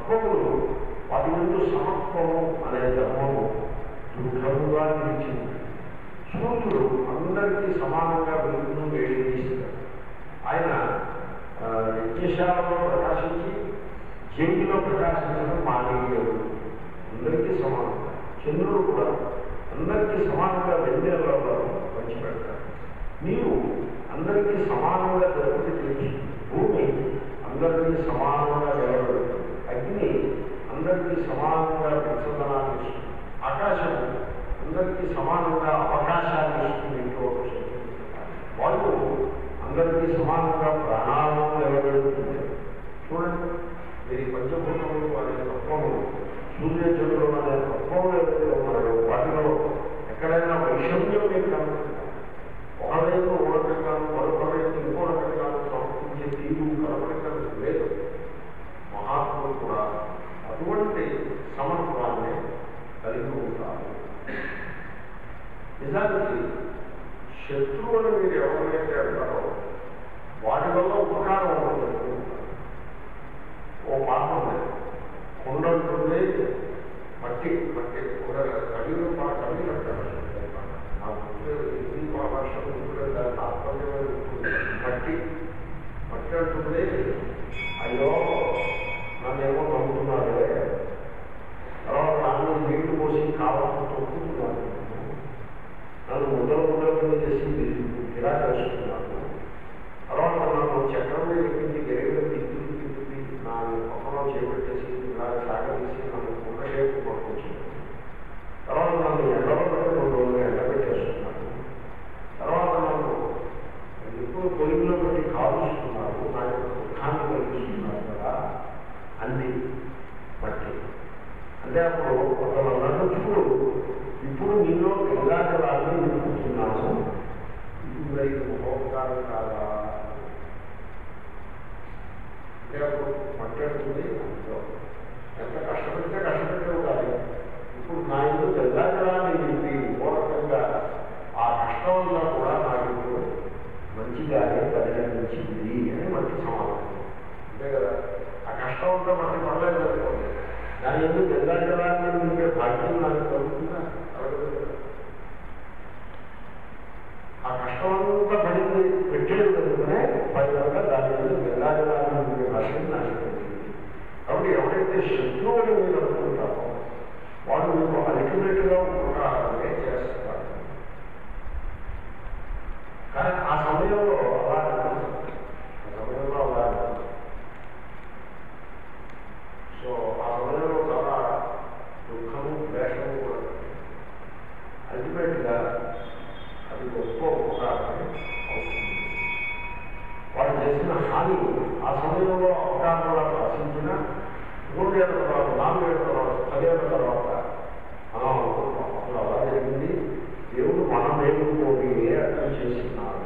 తత్వములు వాటి ముందు సమత్వము అనే ధర్మము దృఢంగా నిలిచింది. సూర్యుడు అందరికీ సమానంగా వెలుగును వేడి తీస్తాడు. ఆయన యజ్ఞశాలలో ప్రకాశించి జైల్లో ప్రకాశించడం మానేయడు. అందరికీ సమానంగా. చంద్రుడు కూడా అందరికీ సమానంగా వెన్నెలలో పంచిపెడతాడు. నీరు అందరికీ సమానంగా దొరికి తెలుస్తుంది. భూమి అందరికీ సమానంగా నిలబడుతుంది. అగ్ని అందరికీ సమానంగా వెచ్చదనాన్ని ఇస్తుంది. ఆకాశం అందరికీ సమానంగా అవకాశాన్ని ఇస్తుంది. ఇంట్లో వాయువు అందరికీ సమానంగా ప్రాణాలను నిలబెడుతుంది. చూడండి, మీరు పంచభూతములు అనే తత్వములు, సూర్యచంద్రులు అనే తత్వములు ఏదైతే ఉన్నాయో వాటిలో ఎక్కడైనా వైషమ్యం మీరు కనుకుంటారు. ఒకవైపు ఒక రకంగాను మరొక వైపు ఇంకో రకంగాను సమర్పించే తీరు కనపడటం లేదు. మహాత్ములు కూడా అటువంటి సమత్వాన్ని కలిగి ఉంటారు. నిజానికి శత్రువులు మీరు ఎవరైతే అంటారో వాటి వల్ల ఉపకారం ఉంటుంది. ఓ పాట ఉంది, కొండంటుంది మట్టి మట్టి కూడా కవిలు మా కవిలు అంటారు. హిందీ భాష తాత్పర్యమే ఉంటుంది. మట్టి మట్టి అంటుంది, అయ్యో నన్నేమో నమ్ముతున్నారే, తర్వాత నన్ను నీళ్లు పోసి కావాలని తొక్కుతున్నాను, నన్ను ముద్దలు ముద్దలు చేసి ఇలా చేస్తున్నాను, తర్వాత నన్ను చక్రం మీద ఎక్కించి గెలుగులు తిప్పి తిప్పి నా పక్కన చేపట్టేసి ఇలా సాగదీసి నన్ను కుండసేపు పట్టుకొచ్చింది. తర్వాత నన్ను ఎండలో పెట్టి రెండు రోజులు ఎండబెట్టేస్తున్నాను. తర్వాత నన్ను ఎప్పుడు పొరుగులో పెట్టి కాలుస్తున్నారు, నా యొక్క దుఃఖాన్ని కలిగిస్తున్నారు కదా అంది మట్టి. అంటే అప్పుడు ఒకరు నన్ను చూడు, ఇప్పుడు నీలో గంగాజలాన్ని నిలుపుతున్నాను, ఇప్పుడు ఇది ఉపకారం కాదా అంటే అప్పుడు మట్టి అంటుంది, ఎంత కష్టపడితే కష్టపడితే ఉండాలి. ఇప్పుడు నా ఇంట్లో గంగాజలాన్ని నింపి ఓ రకంగా ఆ కష్టంలో కూడా నాకు ఇప్పుడు మంచిగానే పరిగణించింది అని మట్టి సమాధానం. అంతే కదా, ఆ కష్టం అంతా మట్టి పడలేదు అనుకోండి, దాని ఎందుకు గంగాజలాన్ని నింపే భాగ్యం నాకు కలుగుతుందా? ఆ కష్టం అంతా పడింది పెట్టేది కనుకనే పైగా దాని ఎందుకు గంగాజలాన్ని నింపే భాగ్యం నాకు కలిగింది. కాబట్టి ఎవరైతే శత్రువుని మీరు అనుకుంటారో వాళ్ళు మీకు అల్టిమేట్గా ఉపకారమే చేస్తారు. కానీ ఆ సమయంలో అలా ఆ సమయంలో అలా సో ఆ సమయంలో చాలా దుఃఖము ద్వేషము కూడా అల్టిమేట్గా అది గొప్ప ఉపకారమే అవుతుంది. వాళ్ళు చేసిన హాని ఆ సమయంలో అవకాశంలో ఆశించిన మూడేళ్ల తర్వాత, నాలుగేళ్ల తర్వాత, పదేళ్ల తర్వాత మనం అనుకుంటాం అసలు అలా జరిగింది, దేవుడు మనం మేలుకోని అర్థం చేస్తున్నాడు.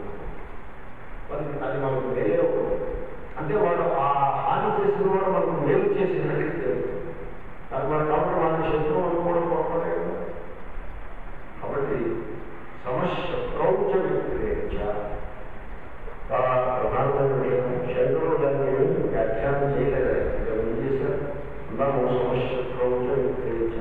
అది మనకు వేరే అంటే వాడు ఆ హాని చేసిన వాడు మనకు మేలు చేసినట్టు తెలుస్తుంది. అది మన కాబట్టి మన శత్రువు అనుకోవడం గొప్పలేదు. కాబట్టి సమశత్రౌచ వ్యతిరేక చాలా ప్రధానమైన విషయం. శంకరుడు దాన్ని వ్యాఖ్యానం చేయలేదు, ఏం చేశారు? అందరూ సమశత్రౌచ వ్యతిరేక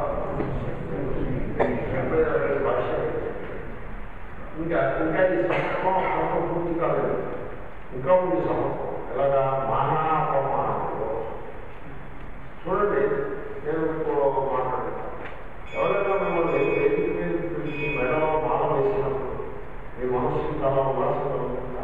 భాష. ఇంకా ఇంకా ఈ సమత్వం సమత్వం పూర్తి కాలేదు, ఇంకా ఉంది సమత్వం. ఎలాగా? మానాపమానంలో చూడండి. నేను ఇప్పుడు మాట్లాడతాను, ఎవరైనా మిమ్మల్ని వేదిక మీద పిలిచి మెడలో మాల వేసినప్పుడు మీ మనస్సు చాలా ఉల్లాసంగా ఉంటుందా?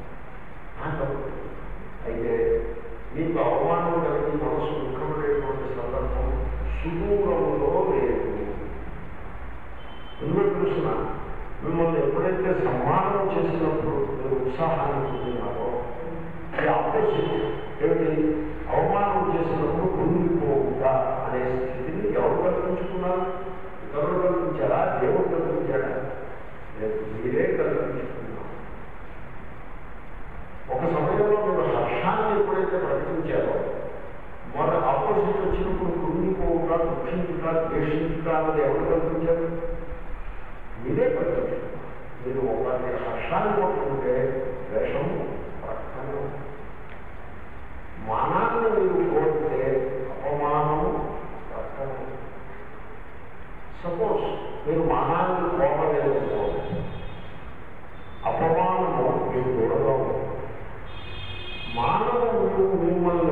అయితే మీకు అవమానం కలిగి మనస్సు దుఃఖపడేటువంటి సందర్భం సుదూరంలో లేదు. ఎందుకు తెలుసిన? మిమ్మల్ని ఎప్పుడైతే సన్మానం చేసినప్పుడు మీరు ఉత్సాహాన్ని పొందినారో ఈ ఆపోజిట్ ఏమిటి? అవమానం చేసినప్పుడు కృంగిపోవుగా అనే స్థితిని ఎవరు కల్పించుకున్నారు? ఇతరులు కల్పించారా? దేవుడు కల్పించాడా? లేదు, మీరే కల్పించుకున్నారు. ఒక సమయంలో మీరు హర్షాన్ని ఎప్పుడైతే ప్రకటించారో మన ఆపోజిట్ వచ్చినప్పుడు కృంగిపోవుగా, దుఃఖించుగా, ద్వేషించుగా అన్నది ఎవరు కల్పించారు? మీరే కల్పించారు. మీరు ఒకరి హర్షాన్ని పట్టుకుంటే ద్వేషము ప్రక్కన, మానాన్ని మీరు కోరితే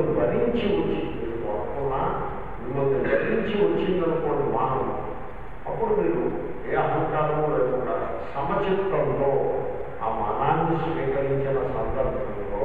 భరించి వచ్చింది కోరుకున్నా మిమ్మల్ని భరించి వచ్చిందనుకోండి మానవం, అప్పుడు మీరు ఏ అహంకారము లేకుండా సమచిత్తంలో ఆ మనాన్ని స్వీకరించిన సందర్భంలో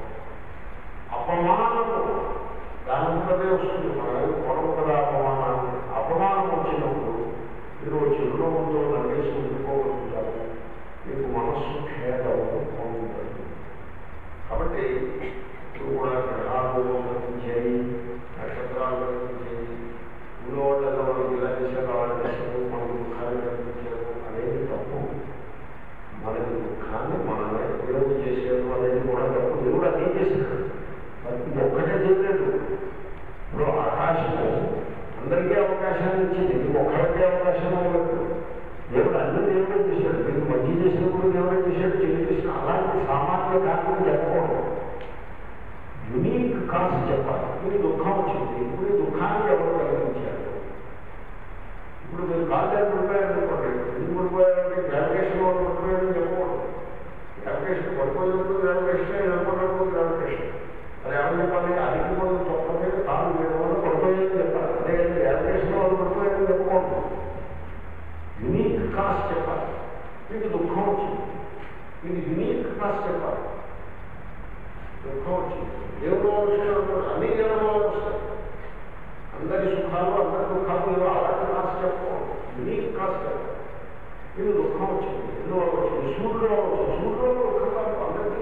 అపమానము దాని ముందే వస్తుంది. మనది పొడవు కదా అపమానాన్ని. అపమానం వచ్చినప్పుడు మీరు చిరునవ్వుతో నవ్వేసి ఉండిపోగలుగుతారు, మీకు మనస్సు ఖేదము పొందుతుంది. కాబట్టి ఇప్పుడు కూడా గ్రహాలు గమనించేది, నక్షత్రాలు గమనించేది, ఊళ్ళో వాళ్ళలో వాళ్ళు ఇలా చేశారు, వాళ్ళ చేశారు, మనకు దుఃఖాన్ని కనిపించారు అనేది తప్పు. మనకి దుఃఖాన్ని మనమే దేవుడు చేసేది అనేది కూడా తప్పు. దేవుడు అదే చేశాడు, ఇది ఒక్కటే చేయలేదు. ఇప్పుడు ఆకాశము అందరికీ అవకాశాన్ని ఇచ్చింది, ఇది ఒక్కరికే అవకాశం ఇవ్వలేదు. దేవుడు అన్ని దేవుడే చేశాడు. మీకు మంచి చేసినప్పుడు దేవుడే చేశాడు, చెడు చేసిన అలాంటి సామాన్య కారణం చెప్పకూడదు. యునీక్ కాస్ట్ చెప్పాలి. మీకు దుఃఖం వచ్చింది, ఇప్పుడు ఈ దుఃఖాన్ని ఎవరు కలిగించారు? ఇప్పుడు మీరు కాళ్ళు పడిపోయారనుకోండి, ఎందుకు పడిపోయారంటే గ్రావిటేషన్ వాళ్ళు పడిపోయారని చెప్పకూడదు. గ్రావిటేషన్ పడిపోయినప్పుడు గ్రావిటేషన్, వెళ్ళిపోయినప్పుడు గ్రావిటేషన్. అది ఏమని చెప్పాలి? అధిక మంది తొక్క మీద తాను వేయడం వల్ల పడిపోయారని చెప్పాలి. అదేవిధంగా గ్రావిటేషన్ వాళ్ళు పడిపోయారని చెప్పకూడదు. యునీక్ కాస్ట్ చెప్పాలి. మీకు దుఃఖం వచ్చింది, మీకు యునీక్ కాస్ట్ చెప్పాలి. దుఃఖం వచ్చింది, దేవుడు వచ్చినప్పుడు అన్ని దేవుడు వస్తాయి. అందరి సుఖాలు అందరి దుఃఖాలు ఏవో అలాంటి కాస్ట్ చెప్పకూడదు. యునీక్ కాస్ట్ చెప్పాలి. మీకు దుఃఖం వచ్చింది, ఎందువల్ల వచ్చింది? సూర్యుడు వచ్చింది, సూర్యుడు దుఃఖం కాదు అందరికీ.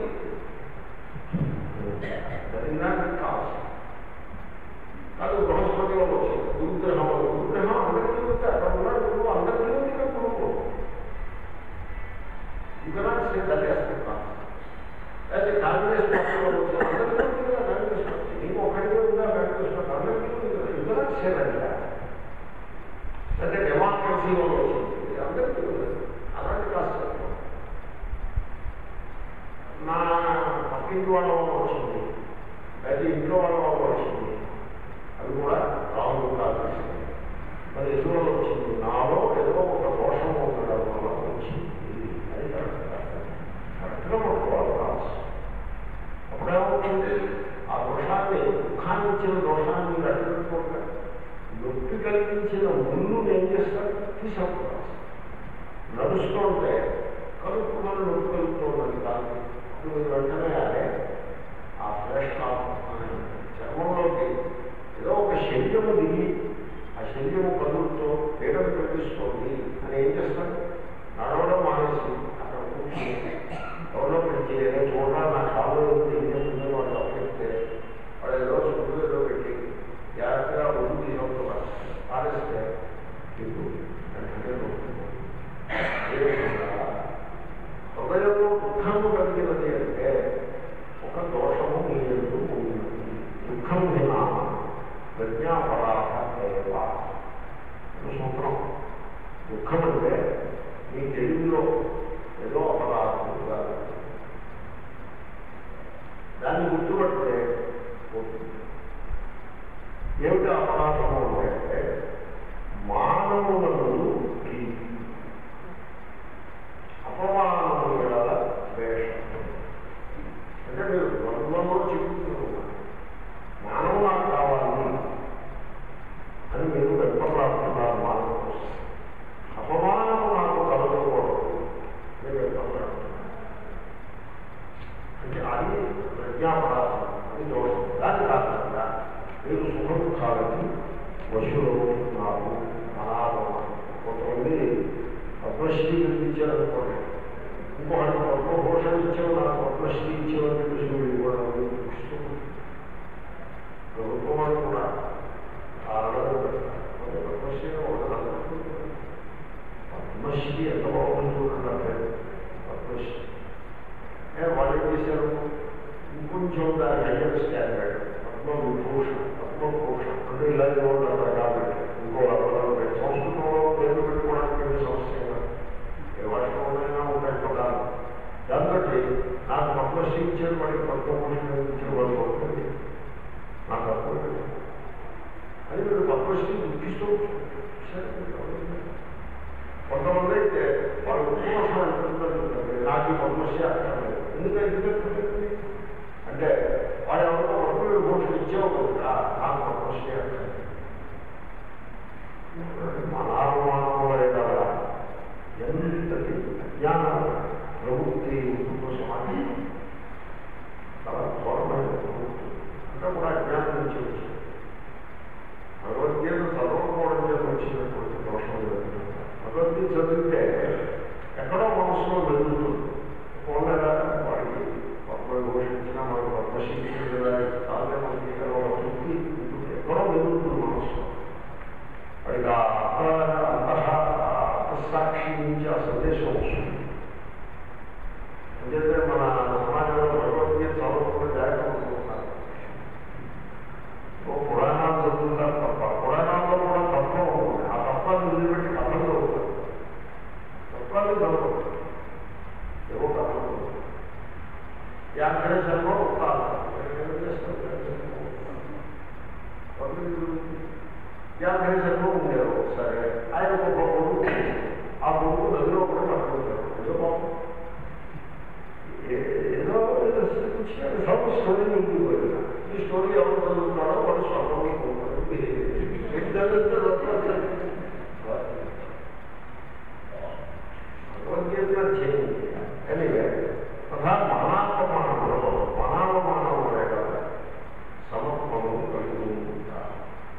కాస్ట్ కాదు. బృహస్పతి వాళ్ళు వచ్చింది, గురుగ్రహం వాళ్ళు, గురుగ్రహం అందరికీ ఉంది. అక్కడ ఉన్నాడు గురువు, అందరికీ ఉంది కదా గురువు. ఇంకా దట్టేస్తాం. అయితే కాంగ్రెస్ పార్టీలో వచ్చిన అందరికీ ఉంది కదా కాంగ్రెస్ పార్టీ. నీకు ఒకరికే ఉందా కాంగ్రెస్ పార్టీ? అందరికీ ఉంది కదా. ఇంకా సేనండి. అంటే డెమోక్రసీ వాళ్ళు వచ్చింది, అందరికీ ఉంది. అలాంటి కాస్ట్ నా పక్కింటి వాళ్ళ వచ్చింది, అయితే ఇంట్లో వాళ్ళ వాళ్ళు వచ్చింది, అది కూడా రాముడు కాదు. మరి ఎదురు వచ్చింది, నాలో ఏదో ఒక దోషం ఉండడం వల్ల వచ్చింది. అది కరెక్ట్ కరెక్ట్గా పట్టుకోవాలి రాసు. అప్పుడేమవుతుంది? ఆ దోషాన్ని, దుఃఖాన్ని ఇచ్చిన దోషాన్ని మీరు అడ్డుకుంటే నొప్పి కలిగించిన ముళ్ళు ఏం చేస్తారు? తీసుకుంటారు. నడుస్తూ ఉంటే కలుపుకున్న నొప్పి కలుపుతూ ఉన్నది కాదు, మీరు వెంటనే అదే ఆ ఫ్రెష్ చర్మంలోకి ఏదో ఒక శల్యము దిగి ఆ శల్యము కదులుతో పీడను పెట్టిస్తోంది అని ఏం చేస్తారు? నడవడం మానేసి అక్కడ కూర్చుని ఎవరో పెట్టి ఏదో చూడాలి నా కాలు ఏదో వాళ్ళు అప్పగిస్తే వాడు ఏదో చుట్టూ ఏదో పెట్టి జాగ్రత్తగా ముందు తీసుకుంటున్నారు. పారేస్తే మీకు వెంటనే హృదయంలో దుఃఖము కలిగినది అంటే ఒక దోషము మీ ఎందు ఉన్నది. దుఃఖం వినా ప్రజ్ఞాపరాధ సూత్రం. దుఃఖం అంటే మీ తెలుగులో ఏదో అపరాధం కాదు, దాన్ని గుర్తుపడితే ఏమిటి అపరాధము అంటే మానవులను అపమానము గల ద్వేషం. అంటే మీరు బంధంలో చెప్పుకుంటున్నారు, మానవు నాకు కావాలి అని మీరు వెంపలాడుతున్నారు. మానవ కోసం అపమానము నాకు కలగకూడదు మీరు వెంపలాడుతున్నారు. అంటే అది ప్రజ్ఞాపరాధం, అది దోషం. దాని కారణంగా మీరు సుఖ దుఃఖాలకి వశులు అవుతున్నారు. అనాథం. కొంతమంది పద్మశ్రీ ఇచ్చారనుకోండి, ఇంకొకటి పద్మభూషణ్ ఇచ్చావు, నాకు పద్మశ్రీ ఇచ్చేవారు చెప్పేసి మీరు ఇవ్వడం ప్రభుత్వం వాళ్ళు కూడా పద్మశ్రీ ఒకటి పద్మశ్రీ ఎంత బాగుంది చూడండి. పద్మశ్రీ వాళ్ళు ఏం చేశారు? ఇంకొంచెం దాని హయ్యర్ స్టాండర్డ్ పద్మవిభూషణ్, పద్మభూషణ్ అంటే ఇలా ఇవ్వడం కాబట్టి ఇంకో రకాలు పెట్టి సంస్కృతంలో పేరు పెట్టుకోవడానికి సమస్య ఏ వర్షంలోనైనా ఉంటాయి పదాలు. దాంతో నాకు పద్మశ్రీ ఇచ్చారు, వాడికి పద్మభూషణ్ ఇచ్చిన వాళ్ళు ఉంటుంది, నాకు అర్థం అది మీరు పద్మశ్రీ దుఃఖిస్తూ కొంతమంది అయితే వాళ్ళు ఉపమోషం అంటుంటారు, నాకు ఈ పద్మశ్రీ అర్థం లేదు. ఎందుకంటే అంటే వాడు ఎవరితో పద్మవిభూషణ్ ఇచ్చారు వచ్చేవాడు నాకు పద్మశ్రీ అంటే మనానుమానములే కదా ఎంతటి అజ్ఞానం ప్రవృత్తి కుటుంబ సమాజం చాలా ఘోరమైన ప్రవృత్తి అంటే కూడా అజ్ఞానం నుంచి వచ్చింది. భగవద్గీత చదవకపోవడం చేత వచ్చినటువంటి దోషం లేదు. భగవద్గీత చదివితే ఎక్కడో మనసులో వెలుగుతుంది. పోలేదా వాడికి పద్మ ఘోషించినా మనకు పద్మశ్రీ కదా చాలా మనకి తృప్తి ఉంటుంది. ఎక్కడో వెలుగుతుంది మనసులో. వాడికి ఆ అంతఃసాక్షి నుంచి ఆ సందేశం వస్తుంది. ఎందుకంటే మన సమాజంలో భగవద్గీత చదవకుండా జాగ్రత్త ఉంటున్నారు. పురాణాలు చదువుతారు తప్ప పురాణాల్లో కూడా తత్వం ఉంటుంది. ఆ తత్వాన్ని వదిలిపెట్టి కథలు చదువుతారు. తత్వాన్ని చదవదు ఏవో కథలు వ్యాఖ్యానంలో ఉంటారు. వ్యాఖ్యానంలో ఉండేవారు. సరే ఆయన ఒక కొడుకు ఆ కొడుకు నదిలో కూడా పట్టుకుంటారు. ఏదో ఏదో ఏదో సమ్ స్టోరీ ఉండిపోయింది. ఈ స్టోరీ ఎవరు చదువుతున్నాడో వాడు స్వర్గంలో భగవద్గీత చేయండి. ఎనివే తథా మానాపమానంలో మానవమానవులే కదా సమత్వము కలిగి ఉంటారు.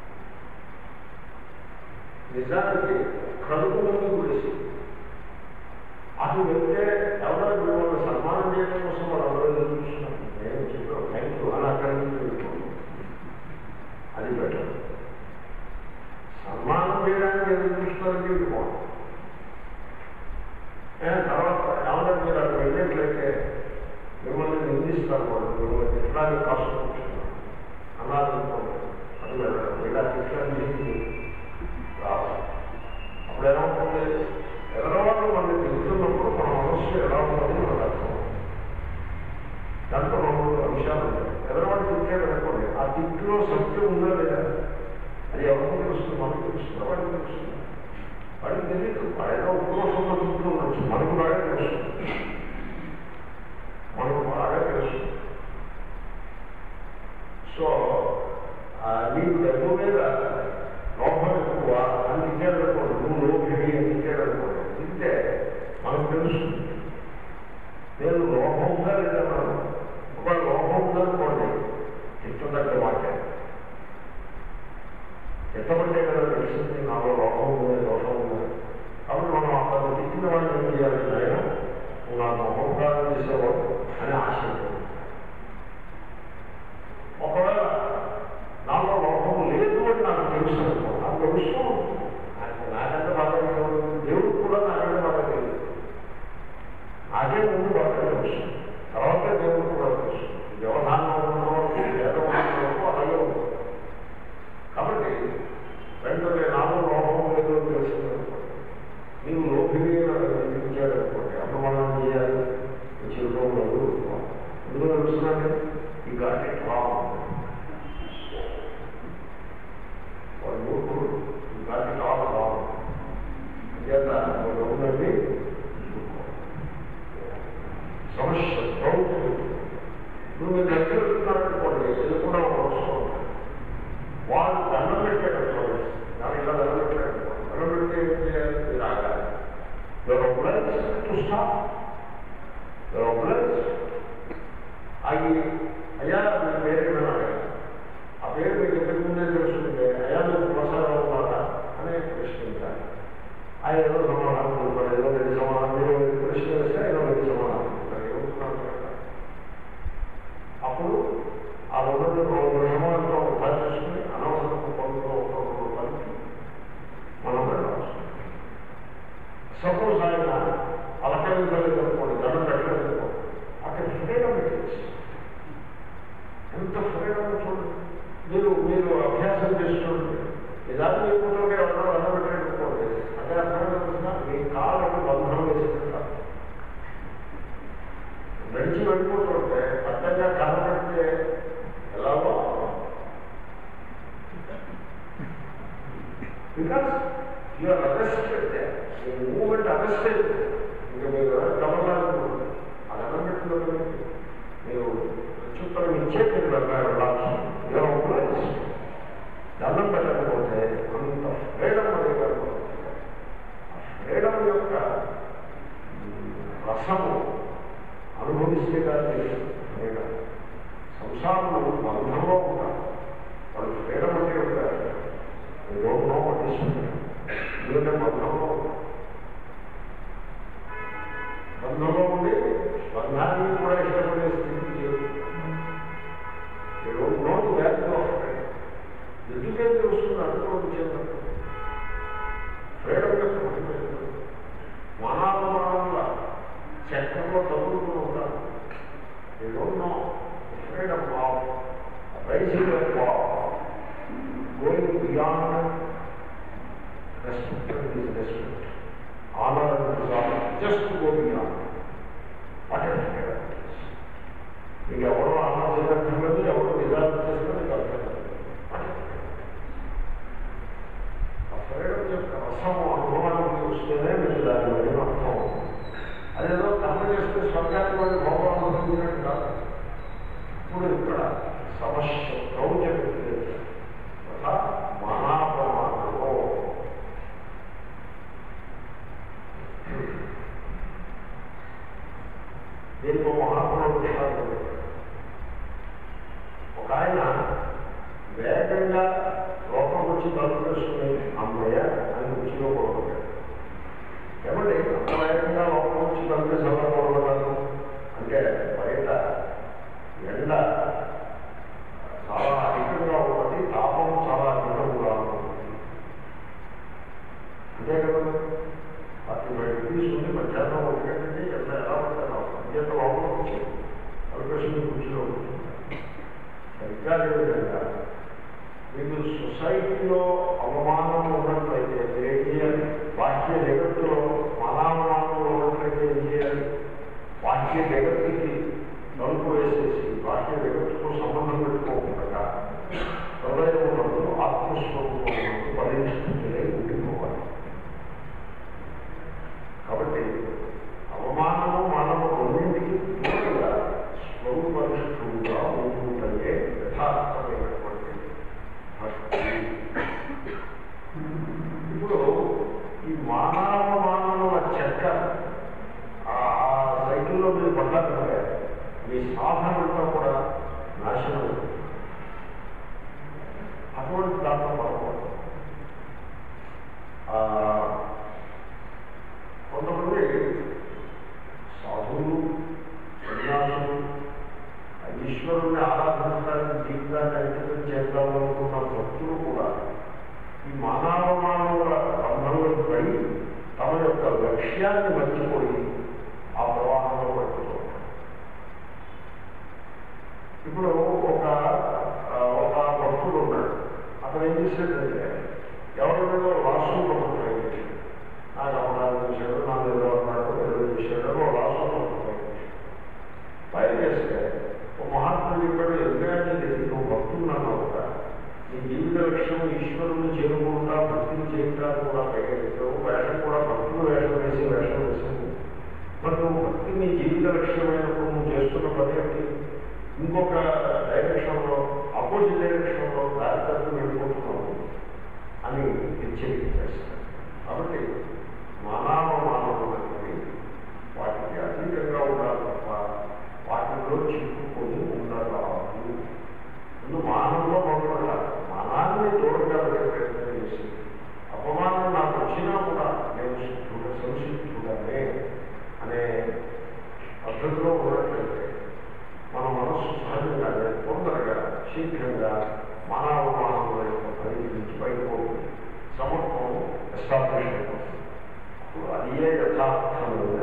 నిజానికి కలుగు మంది గురించి అటు వెళ్తే ఎవరో మిమ్మల్ని సన్మానం చేయడం కోసం వాళ్ళు అందరూ చూస్తున్నాను. నేను చెప్పాను థ్యాంక్ యూ అని అక్కడి నుంచి వెళ్ళిపోయింది. అది బెటర్. సన్మానం చేయడానికి ఎందుకు చూస్తున్నారంటే వెళ్ళిపోవడం. తర్వాత ఎవరైనా మీరు అక్కడ వెళ్ళినట్లయితే మిమ్మల్ని నిందిస్తారు. వాళ్ళు మిమ్మల్ని తిట్టడానికి కాస్ట్ కూర్చున్నారు అన్నారనుకోండి. అది వెళ్ళడం ఇలా తిట్టడానికి రావాలి. అప్పుడు ఏమవుతుంది? ఎదరవాళ్ళు మనల్ని తిరుగుతున్నప్పుడు మన మనస్సు ఎలా ఉందని మనకు అర్థం. దాంట్లో రెండు అంశాలు ఉంటాయి. ఎదరవాళ్ళు తిట్టాడు అనుకోండి, ఆ తిట్టులో సత్యం ఉందా లేదా అది ఎవరికి తెలుస్తుంది? మనకు తెలుస్తుంది, వాడికి తెలుస్తుంది. వాడికి తెలియదు. వాడైనా ఉక్రోషంలో తింటూ ఉండొచ్చు. మనకు బాగా తెలుస్తుంది. మనకు బాగా తెలుస్తుంది. సో నీకు డబ్బు మీద లోపం ఎక్కువ అని తిట్టాడనుకోండి, నువ్వు లోపి అని తిట్టాడనుకోండి, తింటే మనకు తెలుస్తుంది. నేను లోపం ఉందా లేదా మనం ఒక లోపం ఉందనుకోండి తిట్టుదగ్గ మాటే. తిట్టబట్టే కదా తెలిసింది నాలో లోపం ఉందని దోషం ఉందని. కాబట్టి మనం అక్కడ తిట్టిన వాళ్ళు ఏం చేయాలి? ఆయన నా మొహంకారం చేసేవాడు అని ఆశ. ఒకవేళ నాలో లోపం లేదు అని నాకు తెలుసు అనుకో, నాకు తెలుస్తూ ఉంటుంది. నాకంటే బాగా దేవుడు కూడా నాకంటే బాగా తెలియదు. నాకే ముందు బాగా తెలుసు, తర్వాత దేవుడు కూడా తెలుసు. వ్యవధానం వేదం అలాగే ఉంటుంది. కాబట్టి వెంటనే నాలో లోపం లేదు అని తెలుస్తుంది అనుకోండి. మీరు లోపిని నిర్మించాలనుకోండి, అపమానం చేయాలి, చిరుకోవడం ఎందుకు తెలుస్తున్నాండి? ఈ గాటి రాంగ్. వాడు మూర్ఖుడు. ఈ గాటి రాంగ్ రాంగ్ చేత ఉందండి. సమస్య ప్రభుత్వం నువ్వు మీరు దగ్గర వెళ్తున్నారనుకోండి, ఎదుర్కొన్న ఒక అవసరం ఉంటుంది. వాళ్ళు దండం పెట్టేటప్పుడు దాని ఇలా దండం పెట్టారనుకోండి, దండం పెడితే ఏం చేయాలి? మీరు ఆగాలి. ఆగి అయ్యా మీ పేరు ఆ పేరు మీకు ఎక్కడి ముందే తెలుసుకుంటే అయ్యా మీకు ప్రసాదం అవుతారా అని ప్రశ్నించాలి. ఆయన ఏదో సమాధానం ఉంటాడు. ఏదో రెండు సమాధానం మీరు ప్రశ్న వేస్తే ఏదో రెండు సమాధానం ఉంటారు. ఏమవుతున్నాను కదా. అప్పుడు ఆ రెండు రెండు సమాధానంలో ఒకసారి చేసుకుని అనవసరం పనులతో ఒక పనికి మనం వెళ్ళవచ్చు. సపోజ్ ఆయన అలకరించలేదు అనుకోండి, దండం పెట్టలేదు అనుకోండి, అక్కడ ఫ్రీడమ్ పెట్టేసి ఎంత ఫ్రీడమ్ చూడండి. మీరు మీరు అభ్యాసం చేస్తుంటే నిజాన్ని చెప్పుకుంటే ఎవరో దండం పెట్టలేకపోతే అదే అర్థమైనా మీ కాళ్ళకు బంధనం వేసేట నడిచి వెళ్ళిపోతుంటే అర్థంగా కనబడితే ఎలాగో బికాస్ యూఆర్ అరెస్టెడ్. మీ మూమెంట్ అరెస్టెడ్. ఇంకా మీరు గమనాలు ఆ దండం పెట్టినప్పుడు మీరు ప్రత్యుత్తరం ఇచ్చే మీరు వెళ్ళాల్సి your path, going beyond respect and disrespect, honor and dishonor, just to go beyond. What a freedom it is. మీకు ఎవరో honor చేయగలుగుతున్నది, ఎవరో dishonor చేస్తున్నది కలుగుతుంది. ఆ freedom యొక్క రసము అనుభవానికి వస్తేనే మీకు దాని వల్ల అర్థం. అదేదో కర్మ చేస్తే స్వర్గానికి వాళ్ళు భోగం అనుభవించినట్టు కాదు. ఇప్పుడు ఇక్కడ సమస్య ప్రౌజ మహాప్రమాణంలో దీనికి మహాప్రభు ఒక ఆయన వేగంగా లోపం వచ్చి తలుపుకొని అమ్మయ్య అని రుచిలో కొడుకుంటాడు. ఏమంటే అంత వేగంగా లోపం వచ్చి తలుపుకి చదవకూడదు అంటే బయట ఎండ చాలా అధికంగా ఉన్నది, తాపం చాలా అధికంగా ఉంటుంది. అంతే కదా, ఫార్టీ ఫైవ్ డిగ్రీస్ ఉంది, మధ్యాహ్నం ఒకటంటే ఎంత ఎలా ఉంటారో అంత లోపల వచ్చి అవకాశం కూర్చులో కూర్చుంటారు. సరిగ్గా లేదంగా మీకు సొసైటీలో అవమానం ఉన్నట్లయితే ఏం చేయాలి? బాహ్య జగత్తులో మానవమానం ఉన్నట్లయితే ఏం చేయాలి? బాహ్య జగత్తుకి నలుపు వేసేసి బాహ్య జగత్తుతో సంబంధం పెట్టుకోకుండా హృదయమునందు ఆత్మస్వరూపమునందు పరిష్కృతిలే ఉండిపోవాలి. కాబట్టి అవమానము మానవ రెండింటికి దూరంగా స్వరూపనిష్ఠుడుగా ఉంటుంటే యథార్థమైనటువంటి భక్తి. ఇప్పుడు ఈ మానవ మానవుల చెక్క ఆ సైకిల్లో మీరు పడ్డారంటే మీ సాధనంతా కూడా నాశనం. అటువంటి దాంట్లో పడకూడదు. కొంతమంది సాధువులు, సన్యాసులు ఈశ్వరుని ఆరాధించడానికి జీవితాన్ని అంకితం చేద్దామనుకున్న భక్తులు కూడా ఈ మానవ మానవుల బంధంలో పడి తమ యొక్క లక్ష్యాన్ని మర్చిపోయి ఆ ప్రవాహంలో పడుతూ ఉంటారు. ఇప్పుడు ఒక ఒక భక్తుడు ఉన్నాడు. అతను ఏం చేశాడంటే ఎవరిలో రాష్ట్రం ప్రభుత్వం నాకు అవగాహన చేశాడు, నాకు ఏదో అన్నాడు, ఏదో చేశాడు, రాష్ట్రం ప్రభుత్వం పైన చేస్తే ఒక మహాత్ముడు చెప్పాడు, ఎందుకంటే నువ్వు భక్తులు అన్నావు కదా, నీ జీవిత లక్ష్యం ఈశ్వరుని చేరుకుంటా భక్తిని చేయడానికి కూడా పైగా వేషం కూడా భక్తులు వేషం వేసి వేషం వేసింది. మరి నువ్వు భక్తి నీ జీవిత లక్ష్యమైనప్పుడు నువ్వు చేస్తున్న పని ఏంటి? ఇంకొక డైరెక్షన్లో అపోజిట్ డైరెక్షన్లో దారి తరపు వెళ్ళిపోతున్నావు అని హెచ్చరిక చేస్తాను. కాబట్టి మానవ మానవులు అనేవి వాటికి అతీతంగా ఉండాలి తప్ప వాటిలో చిక్కుకొని ఉండరాదు. ముందు మానవులో మొదలుపెట్టాలి. మానాన్ని దూరంగా పెట్టే ప్రయత్నం చేసి అపమానం నాకు వచ్చినా కూడా నేను సిద్ధుడు సంసిద్ధుడనే అనే పద్ధతిలో ఉన్నట్లయితే మన మనస్సు సహజంగానే తొందరగా శీఘ్రంగా మానవ మానవుల యొక్క పరిధి నుంచి బయటపోతుంది. సమత్వం ఎస్టాబ్లిష్ అయిపోతుంది. అప్పుడు అదే యథార్థమైన.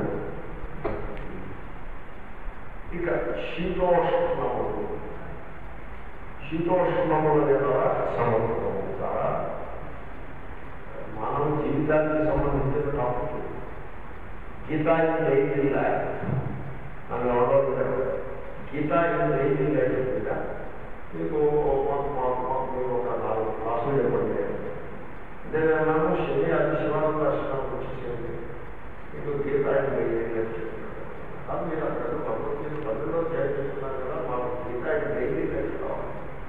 ఇక శీతోష్ణములు శీతోష్ణముల ద్వారా సమత్వం ద్వారా మానవ జీవితానికి సంబంధించిన topic. Gita in daily life అని ఎవరో గీతా ఇన్ డైలీ లైఫ్ మీద మీకు ఒక నాలుగు క్లాసులు చెప్పండి. నేనేమన్నా శని అది శివానంద దర్శనానికి వచ్చేసేది మీకు గీతా ఇన్ డైలీ లైఫ్ చెప్తున్నాను. అది మీరు అక్కడ భగవద్గీత పద్ధతిలో చేస్తున్నారు కదా, మాకు గీతా ఇన్ డైలీ లైఫ్ కావాలి.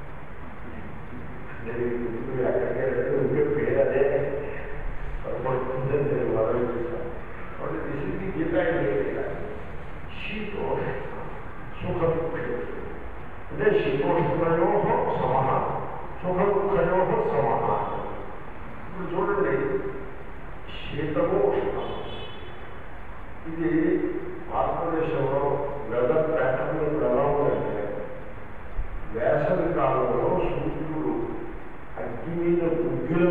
నేను ఇప్పుడు ఎక్కడికే ఉంటే పేరు అదే పడుతుందని నేను ఆలోచిస్తాను. కాబట్టి దిశకి గీతా ఇన్ డైలీ లైఫ్. శీతో సుఖ దుఃఖయో అంటే శీతోష్ణయో సమః సుఖ దుఃఖయో సమః. ఇప్పుడు చూడండి, శీతము ఉష్ణము ఇది భారతదేశంలో వెదర్ ప్యాటర్న్ ఇప్పుడు ఎలా ఉందంటే వేసవి కాలంలో సూర్యుడు అగ్గి మీద ఉగ్గిలో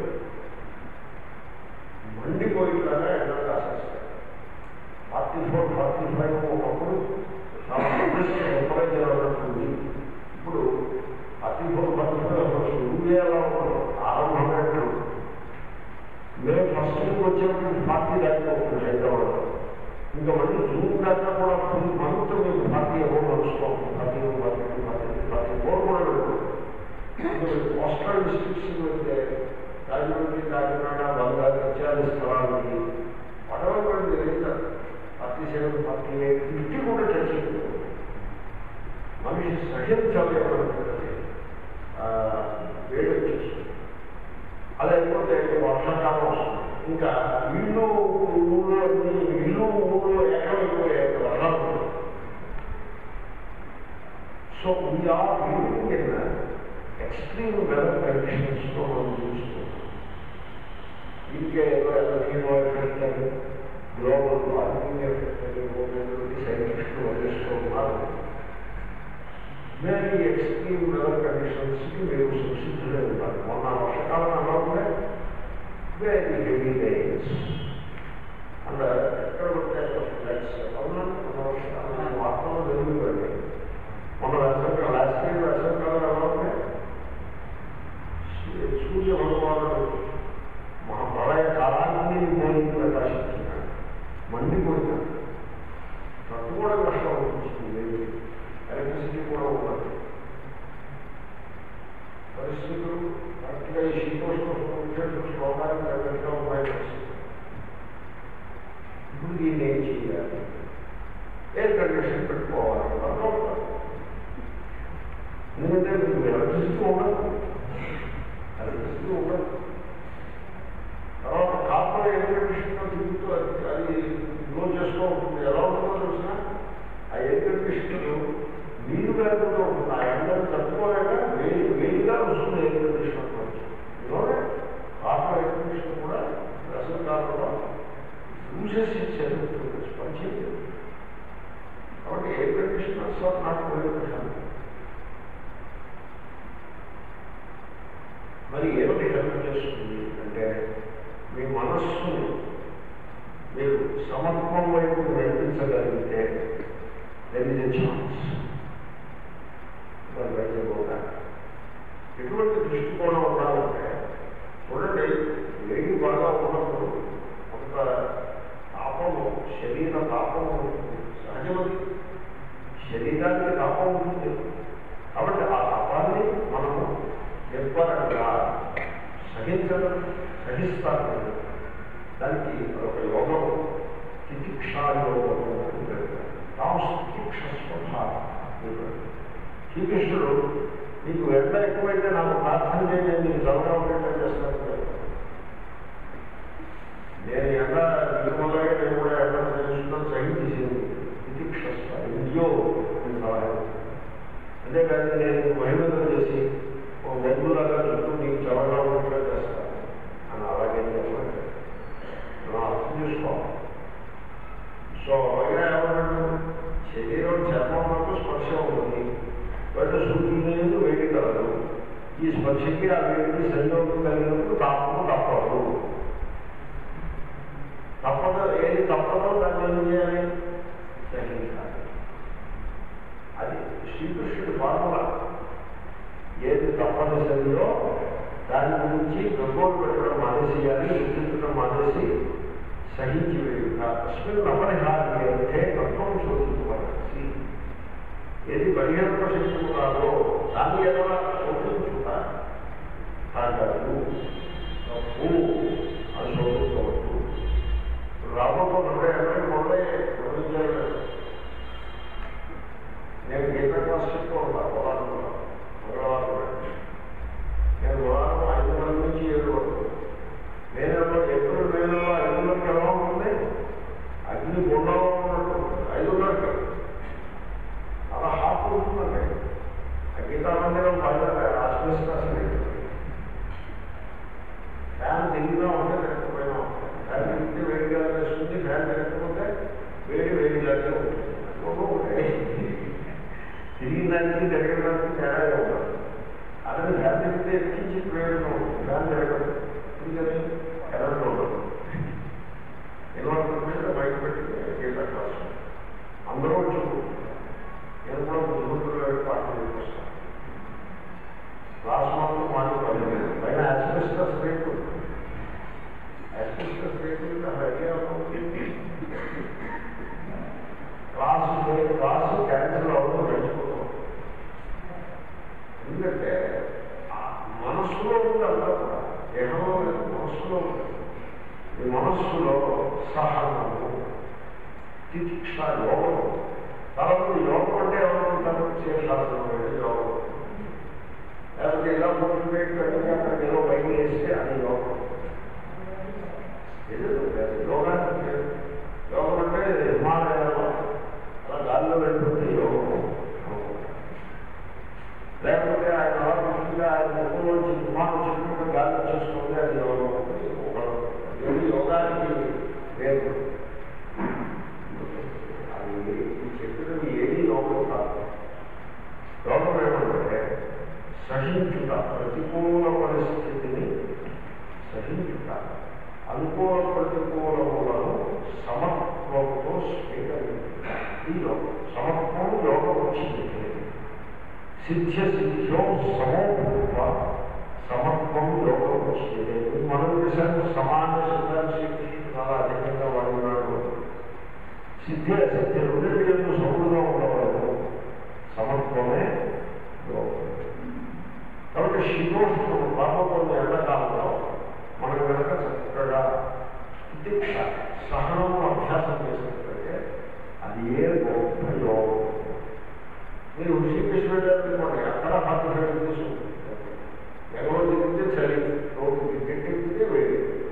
మండిపోయిలాగా ఎండ కాసేస్తాడు. ఫార్టీ ఫోర్ ఫార్టీ ఫైవ్ ఒకప్పుడు చాలా టెంపరేచర్ ఉన్నట్టుంది. ఇప్పుడు ఫార్టీ ఫోర్ ఎలా ఉండదు, ఆరంభమైనప్పుడు మే ఫస్ట్ వీక్ వచ్చేప్పుడు పార్టీ దాటిపోతుంది హైదరాబాద్లో. ఇంకా మళ్ళీ జూన్ దాకా కూడా ఫుల్ మంత్ మీకు పార్టీ ఎవరు నడుచుకోవాలి, forty forty forty forty four కూడా కోస్టల్ డిస్ట్రిక్ట్స్ అయితే రాజమండ్రి, కాకినాడ, బంగారు ఇత్యాది స్థలానికి పడవటువంటి రైతారు పార్టీ సేవలు పార్టీ ఇంటి కూడా చర్చలు మనిషి సహించలేకపోతుంది, వేడి వచ్చేస్తుంది. అది అయిపోతే వర్షాకాలం వస్తుంది, ఇంకా ఇల్లు ఊళ్ళో అన్ని ఇల్లు ఊళ్ళో ఏకమైపోయే వర్షాలు. So we're living in extreme weather కండిషన్స్తో మనం చూస్తున్నాం. ఇంకే ఏదో ఎఫెక్ట్ అని గ్లోబల్ వార్మింగ్ ఎఫెక్ట్ అని సైంటిస్టులు వర్తిస్తూ ఉన్నారు. వెరీ ఎక్స్ట్రీమ్ వెదర్ కండిషన్స్కి మీరు సంసిద్ధులే ఉంటారు. మొన్న వర్షకాలం అలా ఉంటే వెరీ హెవీ రైన్స్ అండ్ ఎక్కడ ఉంటే ఫ్లడ్స్ అవునా. మన వర్షకాలం వాతావరణం జరుగుతుంది. మొన్న వేసవికాలం లాస్ట్ ఇయర్ వేసవికాలం ఎలా ఉంటే సూర్య భగవానుడు మా ప్రళయ కాలాన్ని పోయి ప్రకాశించినాడు, మండిపోయినాడు. ట్రక్ కూడా కష్టం అనిపించింది, ఎలక్ట్రిసిటీ కూడా ఉన్నది. పరిస్థితులు కరెక్ట్గా ఈ శీతోష్ణ శ్లోకానికి తగ్గట్టుగా ఉన్నాయి. ఇప్పుడు దీన్ని ఏం చేయాలి? ఎయిర్ కండిషన్ పెట్టుకోవాలి. ఎందుకంటే మీకు ఎలక్ట్రిసిటీ ఉండదు, ఎలక్ట్రిసిటీ ఉండదు. తర్వాత కాపర్ ఎయిర్ కండిషన్లో తిరుగుతూ అది అది గ్లో చేస్తూ ఉంటుంది. ఎలా ఉంటుందో చూసినా ఆ ఎయిర్ కండిషన్లు నీరు లేకుండా ఉంటుంది. ఆ ఎండలు తట్టుకోలేక వేడి వేడిగా వస్తుంది ఎయిర్ కండిషన్ నుంచి. ఇలాగే కాపర్ ఎయిర్ కండిషన్ కూడా వేసవికాలంలో యూజెస్ జరుగుతుంది, పనిచేయదు. కాబట్టి ఎయిర్ కండిషనర్స్ ఆర్ నాట్ ప్రయోజనం. మరి ఏమిటి హెల్ప్ చేస్తుంది అంటే మీ మనస్సును మీరు సమత్వం వైపు నడిపించగలిగితే దెర్ ఈజ్ ఎ ఛాన్స్. ఎటువంటి దృష్టికోణం ఉండాలంటే చూడండి, వేడి బాగా ఉన్నప్పుడు కొంత తాపము, శరీర తాపము ఉంటుంది, సహజమది. శరీరానికి తాపం ఉంటుంది. కాబట్టి ఆ తాపాన్ని మనము నిర్భరంగా సహించడం, సహిస్తాను. దానికి ఒక యోగం తితిక్షా యోగము అని పెడతారు. తాము తితిక్ష స్వభావం. శ్రీకృష్ణుడు నీకు ఎండ ఎక్కువైతే నాకు ప్రార్థన చేయలేదు, నీకు చల్లగా ఉండేట్టు చేస్తాను. నేను ఎండ నిర్మలగా నేను కూడా ఎండ సహించుతాను, సహించేసింది తితిక్షస్వ ఇండియో అని సహాయం. అంతేకాదు నేను మహిళలు చేసి ఒక గడ్డులాగా చుట్టూ నీకు చల్లగా ఉండేట్టుగా చేస్తాను అని అలాగే చెప్పండి. మనం అర్థం చేసుకోవాలి. సో అలాగే ఏమన్నాడు, శరీరం చర్మం వరకు స్పర్శ ఉంటుంది, బయట సూర్యుడు లేదు, వేడి కలదు. ఈ స్పర్శకి ఆ వేడికి సంయోగం కలిగినప్పుడు తాపము తప్పదు. తప్పదు, ఏది తప్పదో దాన్ని ఏం చేయాలి? సహించాలి. అది శ్రీకృష్ణుడి ఫార్ములా. ఏది తప్పనిసరిలో దాని గురించి గొప్పలు పెట్టడం మానేసేయాలి, గుర్తించడం మానేసి సహించి వేయుట. తస్మిన్ అపరిహార్య అంటే తత్వం శోధించబడాల్సి. ఏది బహిరంగ శక్తి కాదో దాన్ని ఎలా శోధించుట తాగదు, తప్పు అని శోధించవద్దు. రాబోతో నలభై ఎనభై మొదలై ప్రపంచాలు నేను గీత క్లాస్ చెప్తూ ఉంటాను. పొలాల్లో మంగళవారం నేను పొలాల్లో ఐదు మంది నుంచి ఏడు వరకు మే నెలలో ఏప్రిల్ మే నెలలో ఐదున్నరకి ఎలా ఉంటుంది? అగ్ని గుండంలో ఉన్నట్టు ఐదున్నరకి అలా హాఫ్ ఉంటుందండి. ఆ గీతా మందిరం పైన ఆశ్రయిస్తాను. ఫ్యాన్ తిరిగినా ఉంటే తిరగకపోయినా ఉంటుంది. ఫ్యాన్ తిరిగితే వేడిగా వేస్తుంది, ఫ్యాన్ తిరగకపోతే వేడి వేడిగానే ఉంటుంది. తిరిగిన దానికి తిరగడానికి తేడాగా ఉంటుంది. అలాగే ఫ్యాన్ తిరిగితే ఎక్కించి వేడిగా ఉంటుంది, ఫ్యాన్ తిరగదు. ఎందుకని కరెంట్ ఉండదు. ఇన్వర్టర్ బయట పెట్టి గీత క్లాస్ అందరూ వచ్చి నేను కూడా ముందు పాటలు వస్తాను. క్లాస్ మాత్రం మామూలు మాట పడలేదు. పైన asbestos rate asbestos rate idea అవుతుంది. క్లాసు క్లాసు క్యాన్సల్ అవ్వడం నడిచిపోతాం. ఎందుకంటే మనస్సులో ఉంది అంతా కూడా, దేహంలో లేదు, మనస్సులో ఉంది. ఈ మనస్సులో సహనము, తితిక్ష, యోగం. కాబట్టి యోగం అంటే ఎవరుంటారు? శేషాసనం అంటే యోగం. లేకపోతే ఇలా మూడు పెట్టి అక్కడికి ఏదో బయట వేస్తే అది యోగం. యోగానికి యోగం అంటే హిమాలయాల్లో అలా గాల్లో వెళ్ళిపోతే యోగం. లేకపోతే ఆయన ఆలోచించి ఆయన ముఖంలోంచి విమానం చెప్పినట్టు గాలి వచ్చేసుకుంటే అది యోగం. ఏది యోగానికి లేదు. అది ఈ చెప్పినది ఏది యోగం కాదు. యోగం ఏమంటే సహించుట, ప్రతికూల పరిస్థితిని సహించుట, అనుకూల ప్రతికూలములను సమత్వంతో స్వీకరించుట. ఈ యోగం సమత్వం యోగం వచ్చింది. సిద్ధ్య సిద్ధ్యో సమోభూత్వ సమత్వం యోగం వచ్చింది. మనం చేశాను సమాన శబ్దాలు శ్రీకృష్ణుడు చాలా అధికంగా వాడినాడు. సిద్ధి అసిద్ధి రెండింటిలో సౌలుగా ఉండవలేదు. సమత్వమే యోగం. కాబట్టి శీతోష్ణం రాబోతున్న ఎండాకాలంలో మనం కనుక చక్కగా తితిక్ష సహనం అభ్యాసం చేసినట్లయితే అది ఏ గొప్ప యోగం. మీరు శ్రీకృష్ణ వెళ్ళాలనుకోండి, అక్కడ హార్ట్ ఫెయిల్ తీసుకుంటుంది. ఎవరో దిగితే చలి, రోడ్డు దిగితే వేడి,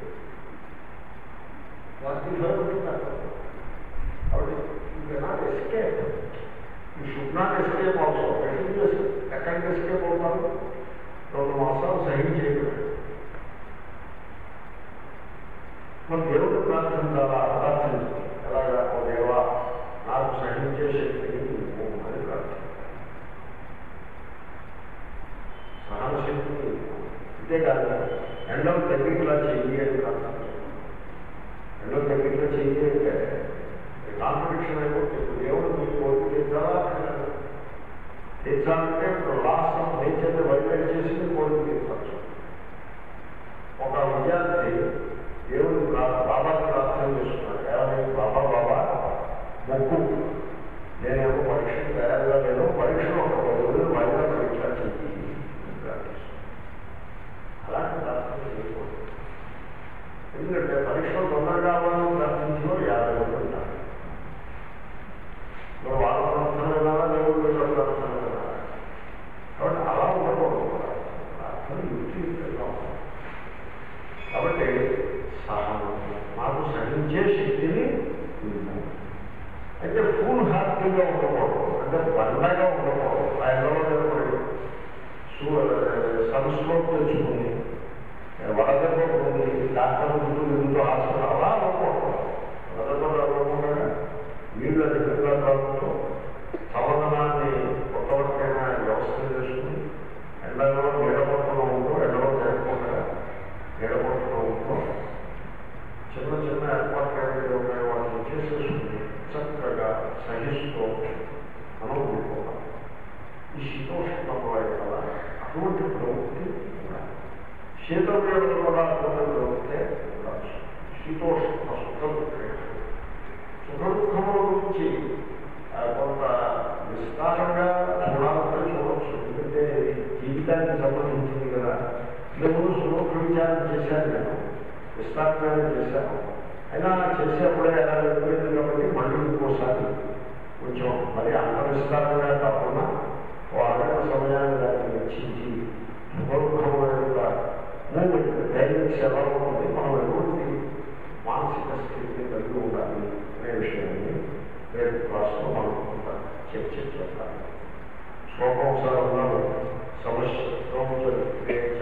ఫార్టీ ఫైవ్ ఉంటుంది అక్కడ. కాబట్టి you not escape, you should not escape also. ఎక్కడికి ఎస్కేప్ అవుతారు? రెండు మాసాలు సహించేయడం. మన దేవుడు ప్రార్థించాలా? ప్రార్థించాలి. ఎలాగా? ఓ దేవా, నాకు సహించే శక్తిని అని ప్రార్థన. సహనశక్తిని అంతేకాదు, ఎండలు తగ్గిట్లా చెయ్యి అని ప్రార్థన. ఎండలు తగ్గిట్లా చెయ్యి అంటే కాంట్రడిక్షన్ అయిపోతే దేవుడు మీకు కోరిక తీర్చాలా? తీర్చాలంటే ఇప్పుడు లాస్ట్ ఆఫ్ నేచర్ని వైలేట్ చేసి కోరిక తీర్చవచ్చు. ఒక విద్యార్థి దేవుడు బాబాకి ప్రార్థన చేస్తున్నాడు. ఏమైనా బాబా బాబా మొక్కు, నేనేమో పరీక్షలు తయారుగా లేను, పరీక్షలు ఒక పది రోజులు వైద్య పరీక్ష చెయ్యి ప్రార్థిస్తున్నాను. అలాంటి ప్రార్థన చేయకూడదు. ఎందుకంటే పరీక్షలు తొందరగా అవ్వాలని ప్రార్థించిన యాభై మంది ఉంటారు. మరి వాళ్ళ ప్రార్థన వినాలా, దేవుడు వెళ్ళిన ప్రార్థన వినాలా? కాబట్టి అలా ఉండకూడదు. ప్రార్థన యుక్తియుక్తంగా ఉంటుంది. కాబట్టి సహనం, మాకు సహించే శక్తిని అయితే ఫుల్ హార్టీగా ఉండకూడదు. అంటే బండగా ఉండకూడదు. ఆ ఎండలో నిలబడి సన్స్ట్రోక్ తెచ్చుకుని వడదెబ్బ పొంది డాక్టర్ ముందు ముందు హాస్పిటల్ అలా అవ్వకూడదు. వడదెబ్బ రాకుండా నీళ్ళు అధికంగా తాగుతూ సమాధానాన్ని కొత్తవరకైనా వ్యవస్థ చేసుకుని ఎండలో నీడపట్టులో ఉంటూ, ఎండలో తిరగకుండా నీడపట్టులో ఉంటూ చిన్న చిన్న ఏర్పాట్లు ఉన్నాయి వాటిని చేసేసుకుని చక్కగా సహిస్తూ మనం ఉండిపోతాం. ఈ శీతోష్ణంలో కదా అటువంటి ప్రవృత్తి ఉండాలి. శీతవేళలో కూడా అటువంటి ప్రవృత్తే ఉండాలి. శీతోష్ణ సుఖ దుఃఖం, సుఖ దుఃఖముల గురించి కొంత విస్తారంగా చూడాలంటే చూడవచ్చు. ఎందుకంటే జీవితానికి సంబంధించింది కదా. ఇంతకుముందు సుఖ విచారం చేశాను, నేను విస్తారంగానే చేశాను. అయినా చేసేప్పుడే ఎలా వెళ్ళిపోయింది కాబట్టి మళ్ళీ ఇంకోసారి కొంచెం మరి అంత విస్తారంగా కాకుండా ఓ అరగంట సమయాన్ని దాన్ని వెచ్చించి సుఖదుఖమైన మూమెంట్ డైనింగ్స్ ఎలా ఉంటుంది, మనం ఎటువంటి మానసిక స్థితిని కలిగి ఉండాలి అనే విషయాన్ని రేపు క్లాస్లో మనం చర్చ చేస్తాం. శ్లోకం సార్ ఉన్నాడు. సమస్య